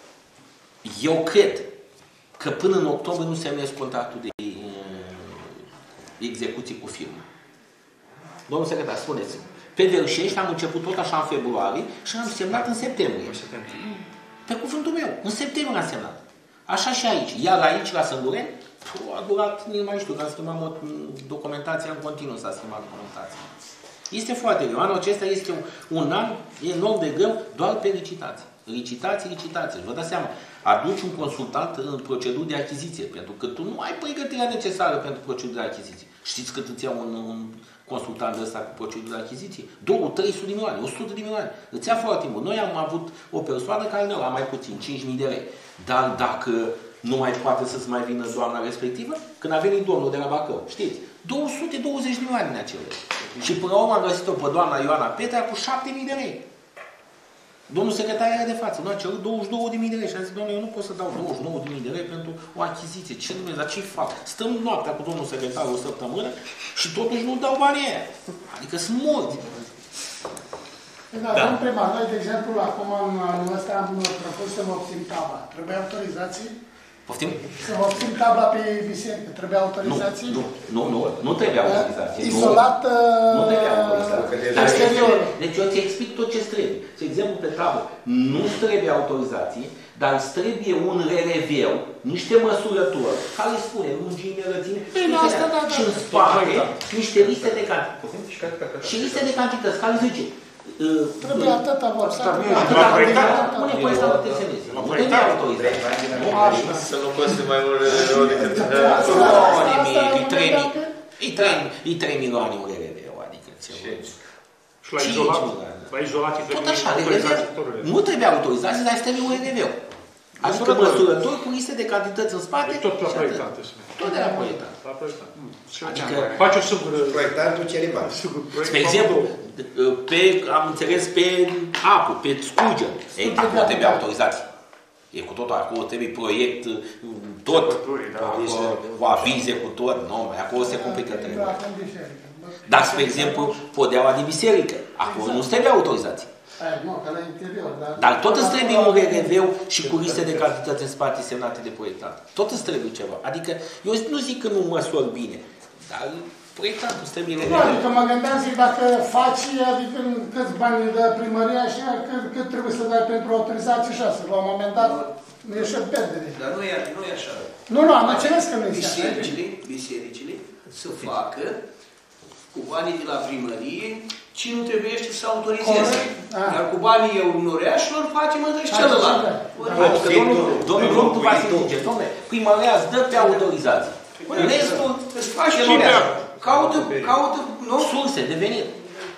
Eu cred că până în octombrie nu semnez contractul de uh, execuție cu firma. Domnul secretar, spuneți-mi. Pe Verșești am început tot așa în februarie și am semnat în septembrie. Pe cuvântul meu, în septembrie am semnat. Așa și aici. Iar aici, la Sândureni, a durat, nu mai știu, că am schimbat documentația în continuu, s-a schimbat documentația. Este foarte greu. Anul acesta este un, un an enorm de greu doar pe licitații. Licitații, licitații. Vă dați seama, aduci un consultant în proceduri de achiziție, pentru că tu nu ai pregătirea necesară pentru proceduri de achiziție. Știți cât îți ia un, un consultant de ăsta cu proceduri de achiziție? două, trei sute de milioane, o sută de milioane. Îți ia foarte mult. Noi am avut o persoană care ne la mai puțin, cinci mii de lei. Dar dacă nu mai poate să-ți mai vină doamna respectivă, când a venit domnul de la Bacău, știți, două sute douăzeci de milioane din acele. Și până la urmă am găsit-o pe doamna Ioana Petra cu șapte mii de lei. Domnul secretar era de față, nu a cerut douăzeci și două de mii de lei și a zis, doamne, eu nu pot să dau douăzeci și nouă de mii de lei pentru o achiziție. Ce Dumnezeu, dar ce fac? Stăm noaptea cu domnul secretar o săptămână și totuși nu dau banii aia. Adică sunt mulți. Da, da. Domnul primar, noi, de exemplu, acum în anul ăsta am propus să vă obțin tabla. Trebuie autorizații? Poftim? Să vă obțin tabla pe biserică. Trebuie autorizații? Nu, nu, nu, nu trebuie autorizații. Izolat nu trebuie autorizații. Deci eu ți explic tot ce trebuie. De exemplu, pe tablă, nu trebuie autorizații, dar îți trebuie un R R V-ul, niște măsurători, care îi spune lungime, rățime, și în spate niște liste de cantități. Și liste de cantități, care zice, trebuie atâta vopsat. Pune pe ăsta nu te semnezi. Nu trebuie autorizat. Să nu coste mai mult decât... E trei milioane un R R V-ul, adică și la izolat? La izolat tot așa, nu trebuie autorizație, dar trebuie un R R V-ul. Adică măsurători cu liste de cantități în spate. Tot la proiectant. Tot de la proiectant. Adică faci o singură... Proiectantul cere bani. Spre exemplu, pe, am înțeles, pe apă, pe scurgeri. Ei, acolo trebuie autorizație. E cu tot acolo, trebuie proiect, tot, cu avize, cu tot, nu, mai acolo se complică treaba. Dar, spre exemplu, podeaua de biserică, acolo nu trebuie autorizație. Dar tot îți trebuie un R R V și cu liste de cantități în spate semnate de proiectant. Tot îți trebuie ceva. Adică, eu nu zic că nu măsor bine, dar proiectantul îți trebuie R R V. Adică mă gândeam, zic, dacă faci, adică câți bani dă primăria și cât, cât trebuie să dai pentru autorizație și asta. La un moment dat, nu e și pierdere. Dar nu e, nu e așa. Nu, nu, am înțeles că nu e așa. Bisericile, bisericile să facă cu banii de la primărie ce nu trebuiește să autorizeze. Iar cu banii euronoriașilor facem între celălalt. Domnul Lungu va să zice, domnule, primăria îți dă pe autorizație. Restul îți faci cine? Caută, caută, nu? Surse de venit.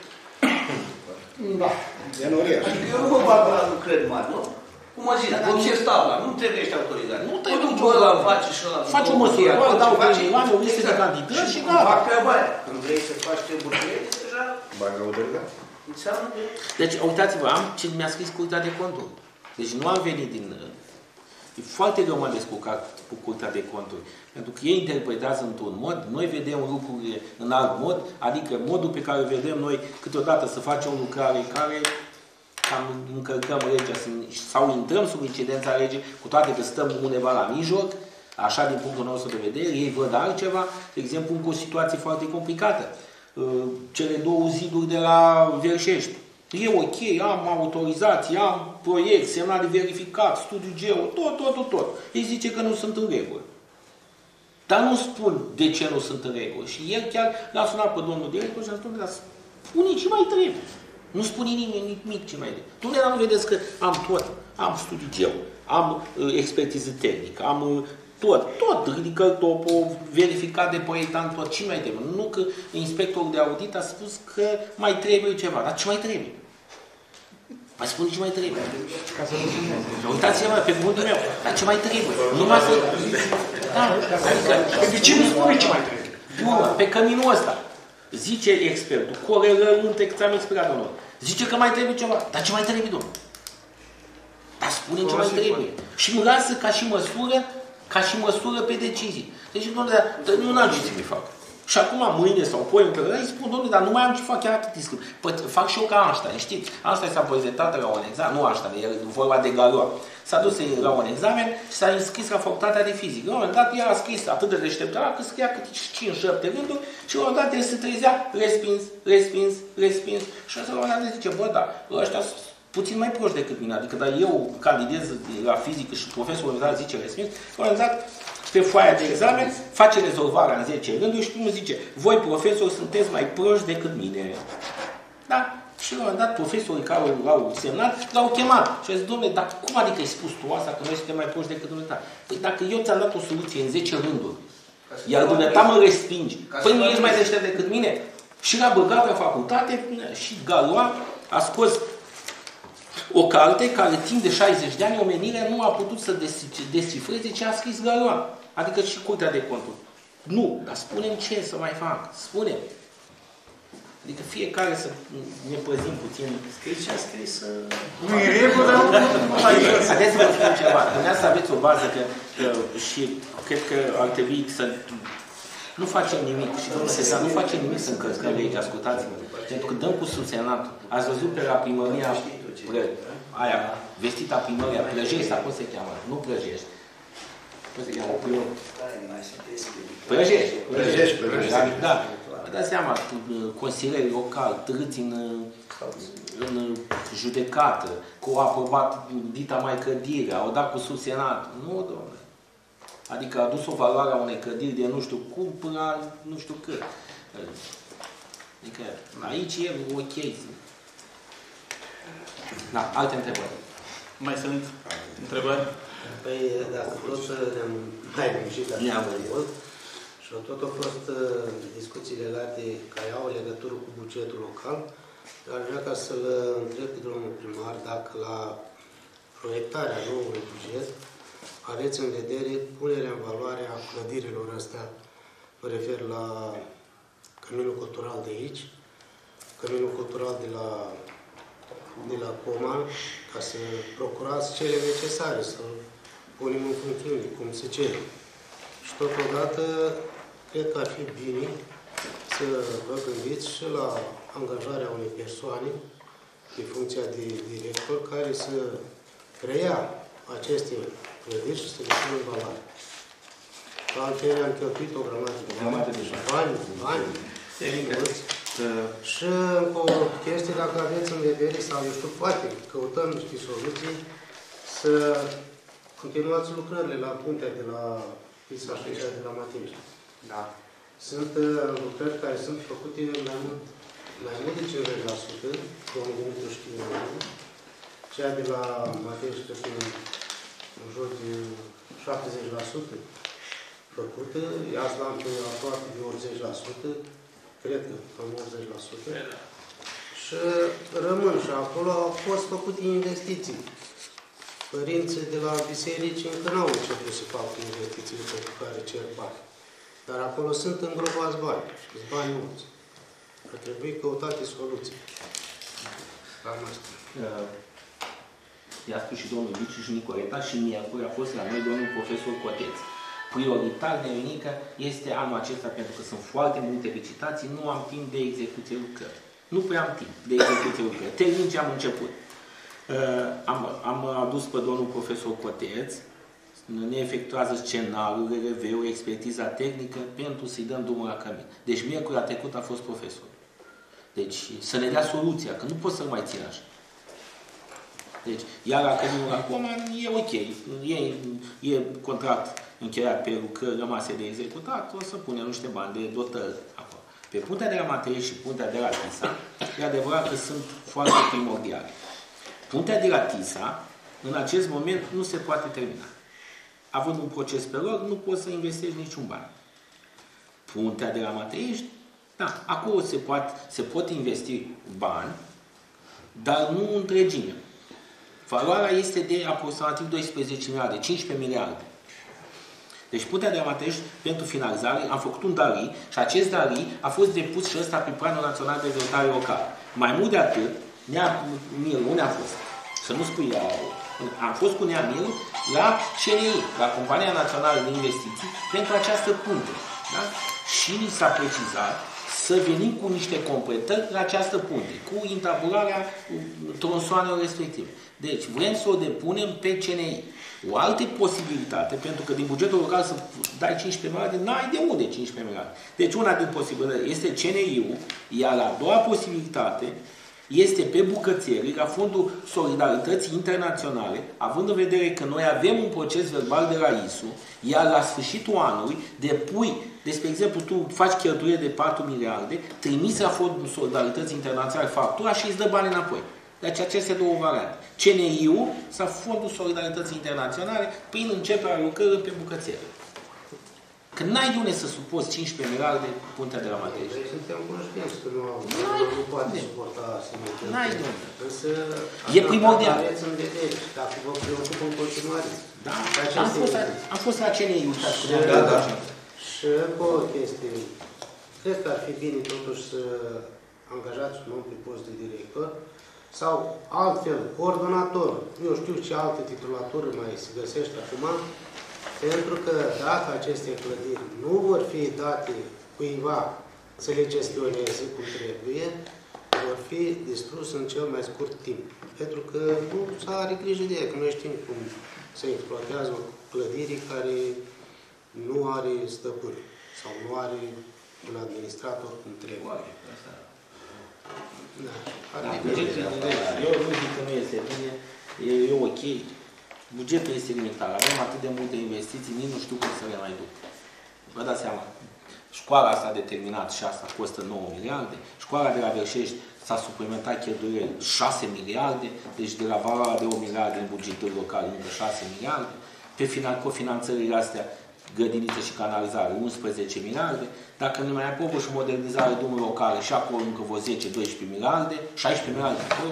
Da. Adică eu nu mă bag la lucrări mari, nu? Cum mă zic, boxez tabla, nu trebuiește autorizare. Nu trebuie tu ăla îmi face și ăla. Faci o măsură, ăla dau milioane, o listă de cantități și gata. Fac treaba aia. Când vrei să faci treburi deja, bagă autorizare. Înseamnă că... Deci, uitați-vă, am ce mi-a scris Curtea de Conturi. Deci nu am venit din... E foarte greu m-am descurcat cu Curtea de Conturi. Pentru că ei interpretează într-un mod, noi vedem lucrurile în alt mod, adică modul pe care vedem noi câteodată să facem o lucrare care cam încărcăm legea sau intrăm sub incidența legii, cu toate că stăm undeva la mijloc, așa din punctul nostru de vedere, ei văd altceva, de exemplu, încă o situație foarte complicată. Cele două ziduri de la Verșești. E ok, am autorizație, am proiect, semnat de verificat, studiu geo, tot, tot, tot, tot. Ei zice că nu sunt în regulă. Dar nu spun de ce nu sunt în regulă. Și el chiar l-a sunat pe domnul director și a spus, dar spune ce mai trebuie. Nu spune nimic, nimic ce mai trebuie. Dumnezeu, dar nu vedeți că am tot. Am studiu geo, am uh, expertiză tehnică, am uh, tot, tot, ridicări topo, verificat de proiectant, tot, ce mai trebuie. Nu că inspectorul de audit a spus că mai trebuie ceva. Dar ce mai trebuie? Mai spune ce mai trebuie. Uitați-vă, pe cuvântul meu, dar ce mai trebuie? Numai să... Da, adică... De ce nu spune ce mai trebuie? Bună, pe căminul ăsta. Zice expertul, corelări între că ți-am explicat, domnul. Zice că mai trebuie ceva. Dar ce mai trebuie, domnul? Dar spune ce mai trebuie. Și îmi lasă ca și măsură, ca și măsură pe decizii. Deci, domnule, dar nu am ce să-mi fac. Și acum, mâine sau poi, îi spun, domnule, dar nu mai am ce fac, chiar atât disc. Păi, fac și eu ca Einstein, știți? Einstein s-a prezentat la un examen, nu Einstein, e vorba de Galois. S-a dus la un examen și s-a înscris la facultatea de fizică. La un moment dat, el a scris atât de deșteptat că scria câte cinci șapte rânduri și la un moment dat el se trezea, respins, respins, respins. Și la un moment dat zice, bă, da, ăștia sunt puțin mai proști decât mine. Adică, dar eu candidez la fizică și profesorul meu zice respins, la un moment dat, pe foaia de examen, face rezolvarea în zece rânduri și nu zice, voi, profesori, sunteți mai proști decât mine. Da? Și la un moment dat, profesorii care l-au semnat, l-au chemat. Și a zis, domnule, dar cum adică ai spus tu asta, că noi suntem mai proști decât dumneata? Păi dacă eu ți-am dat o soluție în zece rânduri, iar dumneata mă respingi, păi nu ești mai deștept decât mine? Și l-a băgat la facultate și Galois a scos o carte care timp de șaizeci de ani omenirea nu a putut să descifreze ce a scris Galois. Adică și Curtea de Conturi. Nu, dar spunem ce să mai fac. Spunem. Adică fiecare să ne păzim puțin. Scris ce a scris... Nu e regulă, haideți să vă spun ceva. Dumneavoastră să aveți o bază că, și cred că ar trebui să nu facem nimic. Și domnul Sesar, nu facem nimic să încălcăm legea, ascultați-mă. Pentru că dăm cu subsemnatul. Ați văzut pe la primăria aia, vestita primăria, Plăjești, sau cum se cheamă? Nu Plăjești. Cum se cheamă? Plăjești. Plăjești, Plăjești. Da. Vă dați seama, consilierii locali, târâți în, în judecată, că au aprobat dita mai clădire, au dat cu subsenat. Nu, domnule. Adică a adus o valoare a unei clădiri de nu știu cum până la nu știu cât. Adică aici e ok. Da, alte întrebări. Mai sunt întrebări? Păi, dacă tot ne-am mai lungit, ne-am mult, și tot au fost discuții legate care au legătură cu bugetul local, dar vrea ca să-l întreb pe domnul primar dacă la proiectarea noului buget aveți în vedere punerea în valoare a clădirilor astea. Mă refer la Căminul Cultural de aici, Căminul Cultural de la de la Coman ca să procurați cele necesare, să punem în funcțiune, cum se cere. Și totodată, cred că ar fi bine să vă gândiți și la angajarea unei persoane de funcția de director care să preia aceste clădiri și să le pună în valoare. Altfel am cheltuit o grămadă de bani, bani, bani, și încă o chestie, dacă aveți în vedere, sau eu știu, poate căutăm niște soluții, să continuați lucrările la puntea de la Pisa și cea de la Matești. Da. Sunt uh, lucrări care sunt făcute mai mult, mai mult de cincizeci la sută, domnul Dumitru știe mai mult. Cea de la Matești este în jur de șaptezeci la sută făcută, Iaslan pe aproape de optzeci la sută, cred că cam optzeci la sută. Și rămân și acolo au fost făcute investiții. Părinții de la biserici încă n-au început să facă investițiile pentru care cer bani. Dar acolo sunt îngropați bani, sunt bani mulți. Ar trebui căutate soluții. I-a spus și domnul Viciu și Nicoleta și miercuri a fost la noi domnul profesor Coteț. Prioritar de unică este anul acesta, pentru că sunt foarte multe licitații, nu am timp de execuție lucrări. Nu prea am timp de execuție lucrări. Termin ce am început. Uh, am, am adus pe domnul profesor Coteț, ne efectuează scenariul, R V ul, expertiza tehnică, pentru să-i dăm drumul la cămin. Deci miercuri a trecut a fost profesor. Deci să ne dea soluția, că nu pot să-l mai țin așa. Deci, iar la căminul acum e ok. E, e contract încheiat pe lucrări rămase de executat, o să punem niște bani de dotări acolo. Pe puntea de la Matești și puntea de la Tisa, e adevărat că sunt foarte primordiale. Puntea de la Tisa, în acest moment, nu se poate termina. Având un proces pe lor, nu poți să investești niciun bani. Puntea de la Matești, da, acolo se, poate, se pot investi bani, dar nu întregime. Valoarea este de aproximativ doisprezece miliarde, cincisprezece miliarde. Deci puntea de la Matești, pentru finalizare, am făcut un dali și acest dali a fost depus și ăsta pe Planul Național de Dezvoltare Locală. Mai mult de atât, Nea Milu, unde am fost? Să nu spui la... Am fost cu Nea Milu la C N I, la Compania Națională de Investiții, pentru această punte. Da? Și ni s-a precizat să venim cu niște completări la această punte, cu intabularea tronsoanelor respective. Deci, vrem să o depunem pe C N I. O altă posibilitate, pentru că din bugetul local să dai cincisprezece miliarde, n-ai de unde cincisprezece miliarde. Deci, una din posibilități este C N I-ul, iar a doua posibilitate este pe bucățerii, la Fondul Solidarității Internaționale, având în vedere că noi avem un proces verbal de la I S U, iar la sfârșitul anului depui, deci, spre exemplu, tu faci cheltuieli de patru miliarde, trimiți la Fondul Solidarității Internaționale factura și îți dă bani înapoi. Deci aceste două variante. C N I-ul sau Fondul Solidarității Internaționale prin începerea lucrării pe bucățele. Că n-ai de unde să supozi cincisprezece miliarde puntea de la Matești. Deci suntem conștienți că nu, nu poate suporta asemenea. N-ai de unde. Însă, e primordial. Aveți în vedere, dacă vă preocupă în continuare. Da, am fost, la, am fost la C N I-ul. Da, da. Și încă o chestie. Cred că ar fi bine totuși să angajați un om pe post de director sau altfel, coordonator, eu știu ce alte titulatură mai se găsește acum, pentru că dacă aceste clădiri nu vor fi date cuiva să le gestioneze cum trebuie, vor fi distruse în cel mai scurt timp. Pentru că nu s-a are grijă de ea, că noi știm cum se exploatează o clădire care nu are stăpân sau nu are un administrator cum trebuie. Da. Da, bugetul, eu nu zic că nu este bine, e, e ok. Bugetul este limitat. Avem atât de multe investiții, nici nu știu cum să le mai duc. Vă dați seama, școala asta a determinat și asta costă nouă miliarde, școala de la Verșești s-a suplimentat cheltuielile șase miliarde, deci de la valoarea de o miliarde în bugetul local încă șase miliarde, pe final, cofinanțările astea, grădiniță și canalizare, unsprezece miliarde, dacă ne mai aprobă și modernizare drumuri locale și acolo încă vreo zece doisprezece miliarde, șaisprezece miliarde acolo.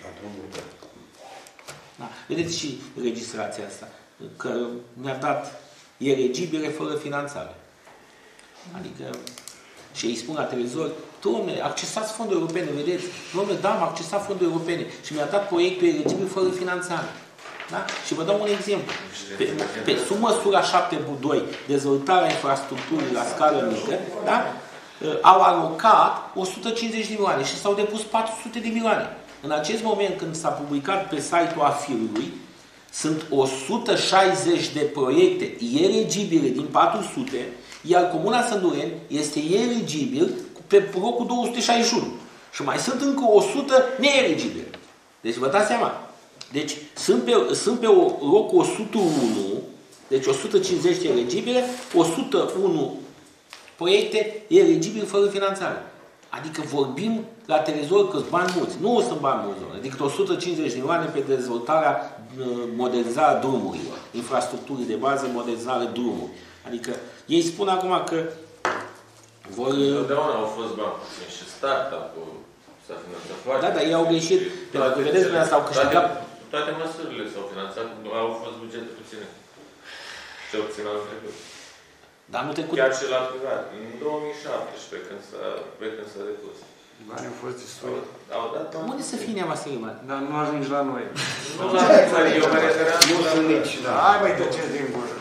Da. Vedeți și registrația asta, că ne-a dat elegibile fără finanțare. Adică și îi spun la televizor, dom'le, accesați fonduri europene, vedeți? Dom'le, da, am accesat fonduri europene și mi-a dat proiectul eligibil fără finanțare. Da? Și vă dau un exemplu. Pe, pe sub măsura șapte doi, dezvoltarea infrastructurii la scară mică, da? Au alocat o sută cincizeci de milioane și s-au depus patru sute de milioane. În acest moment, când s-a publicat pe site-ul AFIR-ului, sunt o sută șaizeci de proiecte eligibile din patru sute, iar Comuna Sândureni este eligibil pe locul două sute șaizeci și unu. Și mai sunt încă o sută neeligibile. Deci vă dați seama. Deci sunt pe, sunt pe locul o sută unu, deci o sută cincizeci eligibile, o sută unu proiecte eligibile fără finanțare. Adică vorbim la televizor că sunt bani mulți. Nu sunt bani mulți, adică o sută cincizeci de milioane pe dezvoltarea, modernizarea drumurilor, infrastructurii de bază, modernizarea drumuri. Adică ei spun acum că vor... Întotdeauna au fost bani puțini și start-up-ul s-a finanțat foarte. Da, dar ei au greșit, pentru că vedeți, că s-au câștigat... Toate măsurile s-au finanțat, au fost bugete puține. Cel puțin anul trecut. Dar anul trecut... Chiar și la privat. În două mii șaptesprezece, când s-a, când s-a depus. Banii au fost destul. Au dat bani. Unde să fie Nea Vasile, mă? Dar nu ajungi la noi. Nu la noi, eu mă refeream la nici. Hai mai tăceți din gură,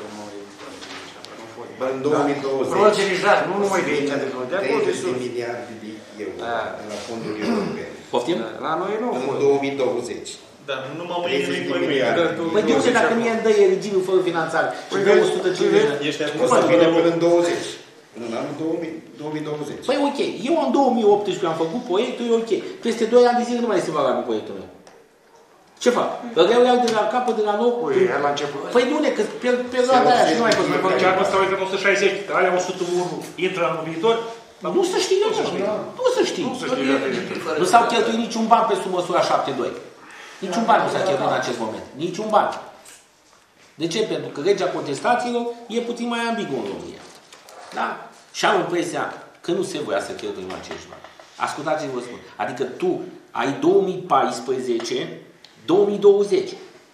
Bă, în două mii douăzeci, protejat, nu numai de aici, de acolo, de acolo de treizeci de sus. miliarde de euro la fonduri europene. Poftim? La noi nu. În două mii douăzeci. Da, nu mă mâine, nu-i pe mâine. Păi de unde dacă nu i-am dă eligibil fără finanțare și dă o sută cincizeci? Ești O să vină până în douăzeci. În anul două mii douăzeci. Păi ok, eu în două mii optsprezece am făcut proiectul, e ok. Peste doi ani de zile nu mai este valabil proiectul meu. Ce fac? Îl iau de la capăt, de la nou? Păi, la început. Păi de unde? Că pe perioada aia și nu mai pot mai fac. Ce anul ăsta uită o sută șaizeci, alea o sută unu intră anul viitor? Nu să știi, nu să știi. Nu să știi. Nu s-au cheltuit niciun ban pe sub măsura șapte doi. Niciun ban nu s-a cheltuit în acest moment. Niciun ban. De ce? Pentru că legea contestațiilor e puțin mai ambiguă în România. Da? Și am impresia că nu se voia să cheltuim acești bani. Ascultați-vă spun. Adică tu ai două mii paisprezece, două mii douăzeci.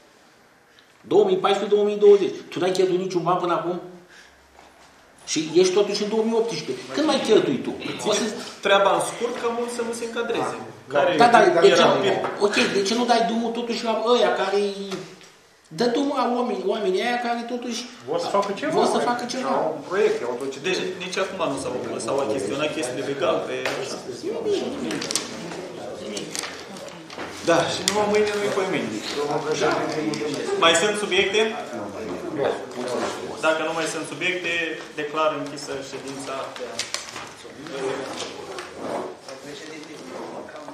două mii paisprezece două mii douăzeci. Tu n-ai cheltuit niciun ban până acum? Și ești totuși în două mii optsprezece. Când mai cheltui tu? O să... Treaba în scurt ca mult să nu se încadreze. Care da, dar de ce, ok, de ce nu dai drumul totuși la ăia care dă drumul la oameni, oamenii aia care totuși vor să facă ceva. Vor să facă ceva. Au un proiect, au tot ce... Deci nici acum nu s-au, s-au achiziționat chestiile legale pe așa. Da, și numai mâine nu-i pe mâine. Mai sunt subiecte? Dacă nu mai sunt subiecte, declar închisă ședința.